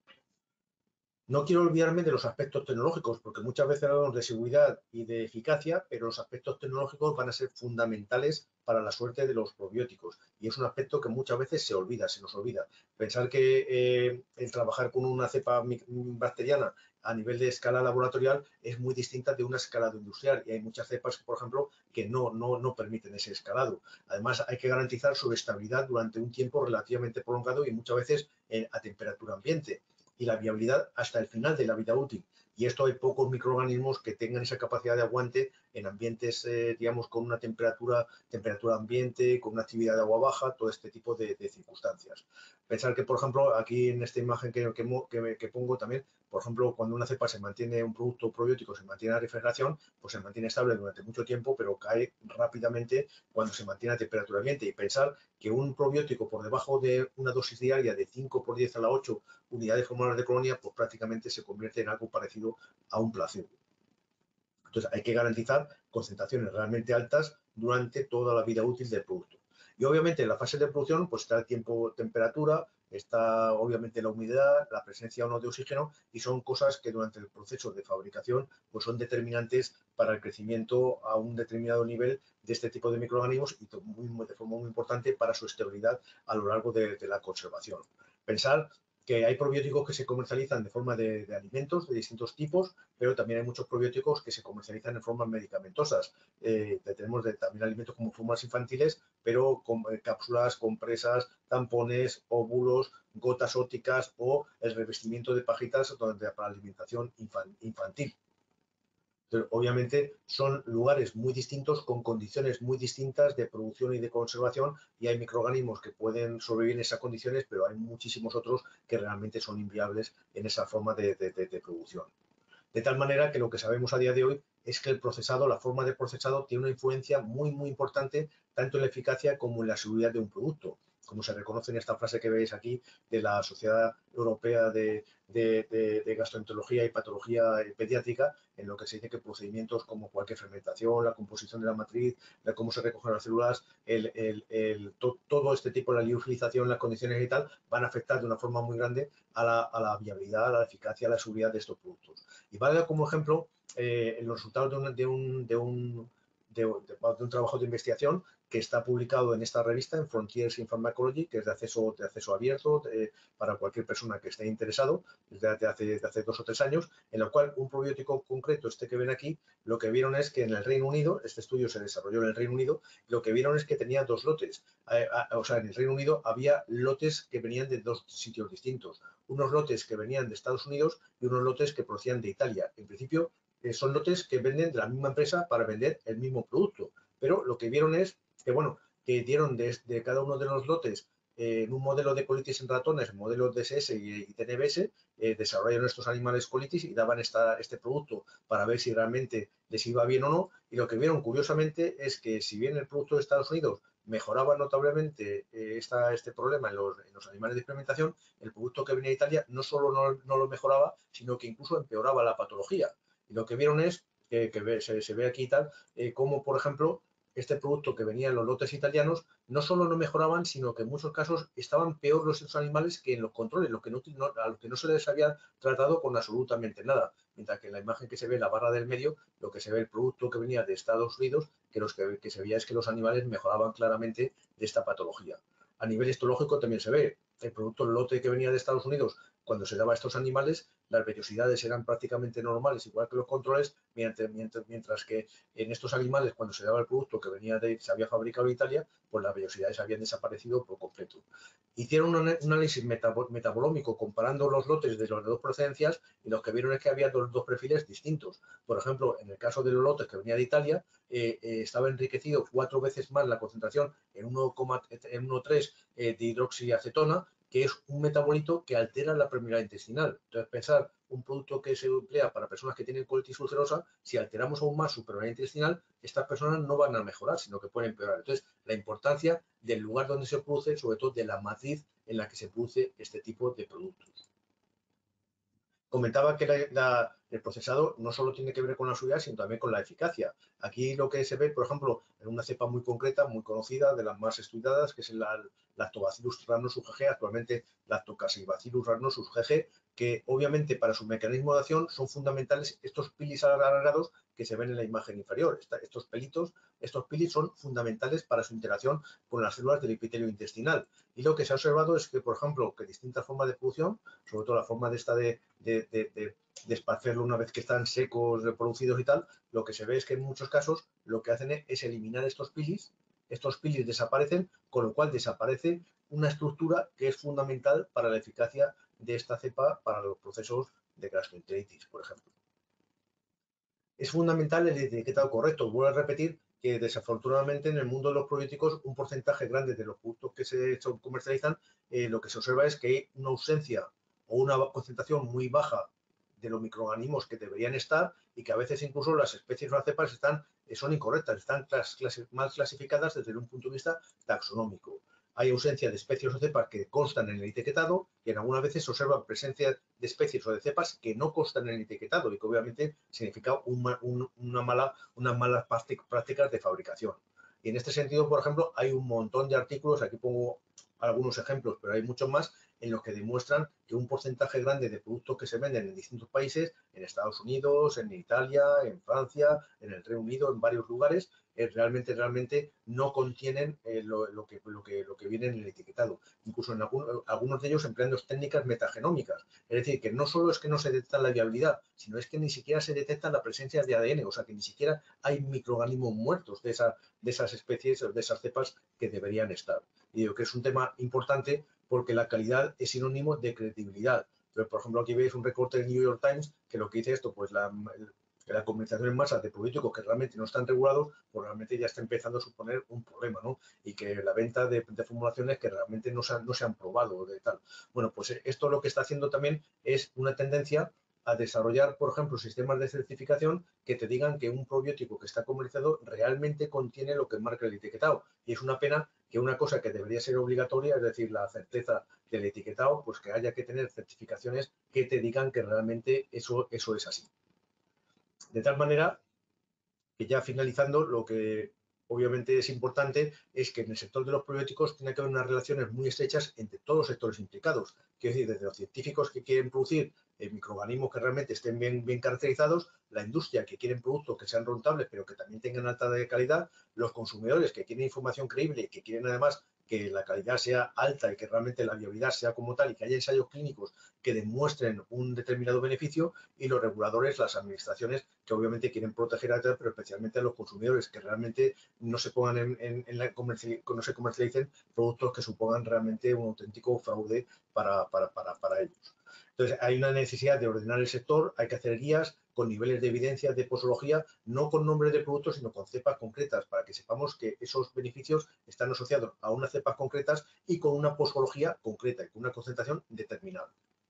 No quiero olvidarme de los aspectos tecnológicos, porque muchas veces hablamos de seguridad y de eficacia, pero los aspectos tecnológicos van a ser fundamentales para la suerte de los probióticos. Y es un aspecto que muchas veces se olvida, se nos olvida. Pensar que eh, el trabajar con una cepa bacteriana a nivel de escala laboratorial es muy distinta de una escalado industrial. Y hay muchas cepas, por ejemplo, que no, no, no permiten ese escalado. Además, hay que garantizar su estabilidad durante un tiempo relativamente prolongado y muchas veces eh, a temperatura ambiente, y la viabilidad hasta el final de la vida útil. Y esto hay pocos microorganismos que tengan esa capacidad de aguante en ambientes, eh, digamos, con una temperatura, temperatura ambiente, con una actividad de agua baja, todo este tipo de, de circunstancias. Pensar que, por ejemplo, aquí en esta imagen que, que, que, que pongo también, por ejemplo, cuando una cepa se mantiene, un producto probiótico se mantiene a refrigeración, pues se mantiene estable durante mucho tiempo, pero cae rápidamente cuando se mantiene a temperatura ambiente. Y pensar que un probiótico por debajo de una dosis diaria de cinco por diez a la ocho unidades hormonales de colonia, pues prácticamente se convierte en algo parecido a un placebo. Entonces hay que garantizar concentraciones realmente altas durante toda la vida útil del producto. Y obviamente en la fase de producción pues está el tiempo, temperatura, está obviamente la humedad, la presencia o no de oxígeno, y son cosas que durante el proceso de fabricación pues son determinantes para el crecimiento a un determinado nivel de este tipo de microorganismos y muy, de forma muy importante para su estabilidad a lo largo de, de la conservación. Pensar que hay probióticos que se comercializan de forma de, de alimentos de distintos tipos, pero también hay muchos probióticos que se comercializan en formas medicamentosas. Eh, tenemos de, también alimentos como formas infantiles, pero con eh, cápsulas, compresas, tampones, óvulos, gotas ópticas o el revestimiento de pajitas donde, para alimentación infan, infantil. Entonces, obviamente son lugares muy distintos, con condiciones muy distintas de producción y de conservación, y hay microorganismos que pueden sobrevivir en esas condiciones, pero hay muchísimos otros que realmente son inviables en esa forma de, de, de, de producción. De tal manera que lo que sabemos a día de hoy es que el procesado, la forma de procesado, tiene una influencia muy, muy importante tanto en la eficacia como en la seguridad de un producto. Como se reconoce en esta frase que veis aquí de la Sociedad Europea de, de, de, de Gastroenterología y Patología Pediátrica, en lo que se dice que procedimientos como cualquier fermentación, la composición de la matriz, la, cómo se recogen las células, el, el, el, to, todo este tipo de la liofilización, las condiciones y tal, van a afectar de una forma muy grande a la, a la viabilidad, a la eficacia, a la seguridad de estos productos. Y vale como ejemplo eh, los resultados de un, de un, de un De, de, de un trabajo de investigación que está publicado en esta revista, en Frontiers in Pharmacology, que es de acceso, de acceso abierto de, para cualquier persona que esté interesado, desde hace, desde hace dos o tres años, en la cual un probiótico concreto, este que ven aquí, lo que vieron es que en el Reino Unido, este estudio se desarrolló en el Reino Unido, lo que vieron es que tenía dos lotes. Eh, a, o sea, en el Reino Unido había lotes que venían de dos sitios distintos. Unos lotes que venían de Estados Unidos y unos lotes que procedían de Italia. En principio, son lotes que venden de la misma empresa para vender el mismo producto, pero lo que vieron es que, bueno, que dieron de, de cada uno de los lotes eh, en un modelo de colitis en ratones, modelo D S S y, y T N B S, eh, desarrollaron estos animales colitis y daban esta, este producto para ver si realmente les iba bien o no, y lo que vieron curiosamente es que si bien el producto de Estados Unidos mejoraba notablemente eh, esta, este problema en los, en los animales de experimentación, el producto que venía de Italia no solo no, no lo mejoraba, sino que incluso empeoraba la patología. Y lo que vieron es, que, que ve, se, se ve aquí y tal, eh, como por ejemplo este producto que venía en los lotes italianos no solo no mejoraban, sino que en muchos casos estaban peor los animales que en los controles, lo que no, no, a los que no se les había tratado con absolutamente nada. Mientras que en la imagen que se ve en la barra del medio, lo que se ve el producto que venía de Estados Unidos, que, los que, que se veía es que los animales mejoraban claramente de esta patología. A nivel histológico también se ve el producto, el lote que venía de Estados Unidos, cuando se daba a estos animales, las vellosidades eran prácticamente normales, igual que los controles, mientras, mientras, mientras que en estos animales, cuando se daba el producto que venía de, se había fabricado en Italia, pues las vellosidades habían desaparecido por completo. Hicieron un, un análisis metab metabolómico comparando los lotes de las dos procedencias y lo que vieron es que había dos, dos perfiles distintos. Por ejemplo, en el caso de los lotes que venía de Italia, eh, eh, estaba enriquecido cuatro veces más la concentración en uno coma tres eh, de hidroxiacetona, que es un metabolito que altera la permeabilidad intestinal. Entonces, pensar un producto que se emplea para personas que tienen colitis ulcerosa, si alteramos aún más su permeabilidad intestinal, estas personas no van a mejorar, sino que pueden empeorar. Entonces, la importancia del lugar donde se produce, sobre todo de la matriz en la que se produce este tipo de productos. Comentaba que la, la, el procesado no solo tiene que ver con la seguridad, sino también con la eficacia. Aquí lo que se ve, por ejemplo, en una cepa muy concreta, muy conocida, de las más estudiadas, que es el Lactobacillus rhamnosus G G, actualmente Lactocacibacillus rhamnosus G G, que obviamente para su mecanismo de acción son fundamentales estos pilis alargados que se ven en la imagen inferior. Esta, estos pelitos, estos pilis son fundamentales para su interacción con las células del epitelio intestinal. Y lo que se ha observado es que, por ejemplo, que distintas formas de producción, sobre todo la forma de esta de, de, de, de, de esparcerlo una vez que están secos, reproducidos y tal, lo que se ve es que en muchos casos lo que hacen es eliminar estos pilis, estos pilis desaparecen, con lo cual desaparece una estructura que es fundamental para la eficacia de esta cepa para los procesos de gastroenteritis, por ejemplo. Es fundamental el etiquetado correcto. Vuelvo a repetir que desafortunadamente en el mundo de los probióticos un porcentaje grande de los productos que se comercializan, eh, lo que se observa es que hay una ausencia o una concentración muy baja de los microorganismos que deberían estar y que a veces incluso las especies o las cepas están, eh, son incorrectas, están clas, clas, mal clasificadas desde un punto de vista taxonómico. Hay ausencia de especies o cepas que constan en el etiquetado y en algunas veces se observa presencia de especies o de cepas que no constan en el etiquetado y que obviamente significa una, un, una mala, unas malas prácticas de fabricación. Y en este sentido, por ejemplo, hay un montón de artículos, aquí pongo algunos ejemplos, pero hay muchos más, en los que demuestran que un porcentaje grande de productos que se venden en distintos países, en Estados Unidos, en Italia, en Francia, en el Reino Unido, en varios lugares, eh, realmente, realmente no contienen eh, lo, lo, que, lo, que, lo que viene en el etiquetado. Incluso en algún, algunos de ellos empleando técnicas metagenómicas. Es decir, que no solo es que no se detecta la viabilidad, sino es que ni siquiera se detecta la presencia de A D N, o sea que ni siquiera hay microorganismos muertos de, esa, de esas especies o de esas cepas que deberían estar. Y digo que es un tema importante porque la calidad es sinónimo de credibilidad. Pero, por ejemplo, aquí veis un recorte del New York Times que lo que dice esto, pues la, la comercialización en masa de probióticos que realmente no están regulados, pues realmente ya está empezando a suponer un problema, ¿no? Y que la venta de, de formulaciones que realmente no se, han, no se han probado de tal. Bueno, pues esto lo que está haciendo también es una tendencia a desarrollar, por ejemplo, sistemas de certificación que te digan que un probiótico que está comercializado realmente contiene lo que marca el etiquetado. Y es una pena que una cosa que debería ser obligatoria, es decir, la certeza del etiquetado, pues que haya que tener certificaciones que te digan que realmente eso, eso es así. De tal manera que ya finalizando, lo que obviamente es importante es que en el sector de los probióticos tiene que haber unas relaciones muy estrechas entre todos los sectores implicados. Quiero decir, desde los científicos que quieren producir eh, microorganismos que realmente estén bien, bien caracterizados, la industria que quieren productos que sean rentables pero que también tengan alta de calidad, los consumidores que quieren información creíble y que quieren además que la calidad sea alta y que realmente la viabilidad sea como tal y que haya ensayos clínicos que demuestren un determinado beneficio, y los reguladores, las administraciones que obviamente quieren proteger a todos, pero especialmente a los consumidores, que realmente no se pongan en, en, en la comercial, no se comercialicen productos que supongan realmente un auténtico fraude para, para, para, para ellos. Entonces, hay una necesidad de ordenar el sector, hay que hacer guías con niveles de evidencia de posología, no con nombres de productos, sino con cepas concretas, para que sepamos que esos beneficios están asociados a unas cepas concretas y con una posología concreta y con una concentración determinada.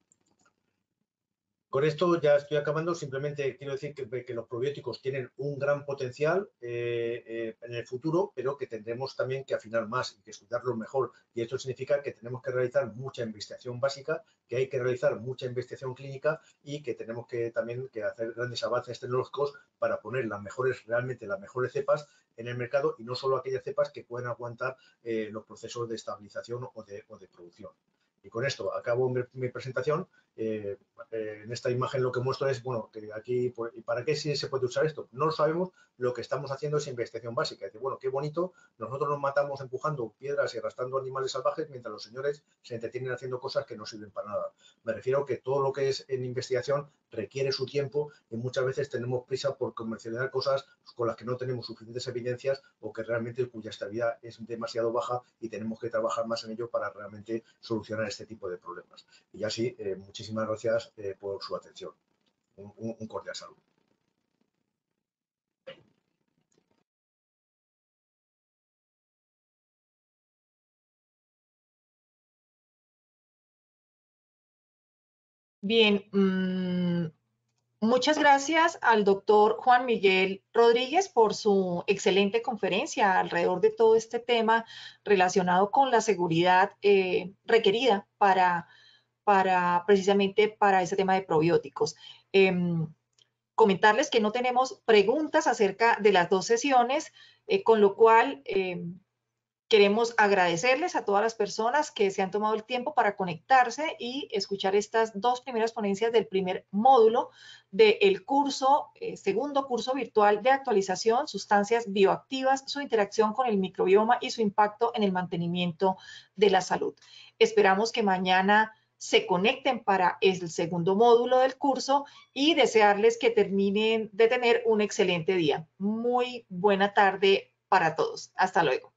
Con esto ya estoy acabando. Simplemente quiero decir que, que los probióticos tienen un gran potencial eh, eh, en el futuro, pero que tendremos también que afinar más y que estudiarlos mejor. Y esto significa que tenemos que realizar mucha investigación básica, que hay que realizar mucha investigación clínica y que tenemos que también que hacer grandes avances tecnológicos para poner las mejores, realmente las mejores cepas en el mercado, y no solo aquellas cepas que pueden aguantar eh, los procesos de estabilización o de, o de producción. Y con esto acabo mi, mi presentación. Eh, eh, en esta imagen lo que muestro es, bueno, que aquí, ¿y para qué sí se puede usar esto? No lo sabemos. Lo que estamos haciendo es investigación básica. Es decir, bueno, qué bonito, nosotros nos matamos empujando piedras y arrastrando animales salvajes mientras los señores se entretienen haciendo cosas que no sirven para nada. Me refiero a que todo lo que es en investigación requiere su tiempo y muchas veces tenemos prisa por comercializar cosas con las que no tenemos suficientes evidencias o que realmente cuya estabilidad es demasiado baja, y tenemos que trabajar más en ello para realmente solucionar este tipo de problemas. Y así, eh, muchísimas gracias eh, por su atención. Un, un, un cordial saludo. Bien, mmm, muchas gracias al doctor Juan Miguel Rodríguez por su excelente conferencia alrededor de todo este tema relacionado con la seguridad eh, requerida para, para precisamente para ese tema de probióticos. Eh, comentarles que no tenemos preguntas acerca de las dos sesiones, eh, con lo cual eh, queremos agradecerles a todas las personas que se han tomado el tiempo para conectarse y escuchar estas dos primeras ponencias del primer módulo del curso, eh, segundo curso virtual de actualización, sustancias bioactivas, su interacción con el microbioma y su impacto en el mantenimiento de la salud. Esperamos que mañana se conecten para el segundo módulo del curso y desearles que terminen de tener un excelente día. Muy buena tarde para todos. Hasta luego.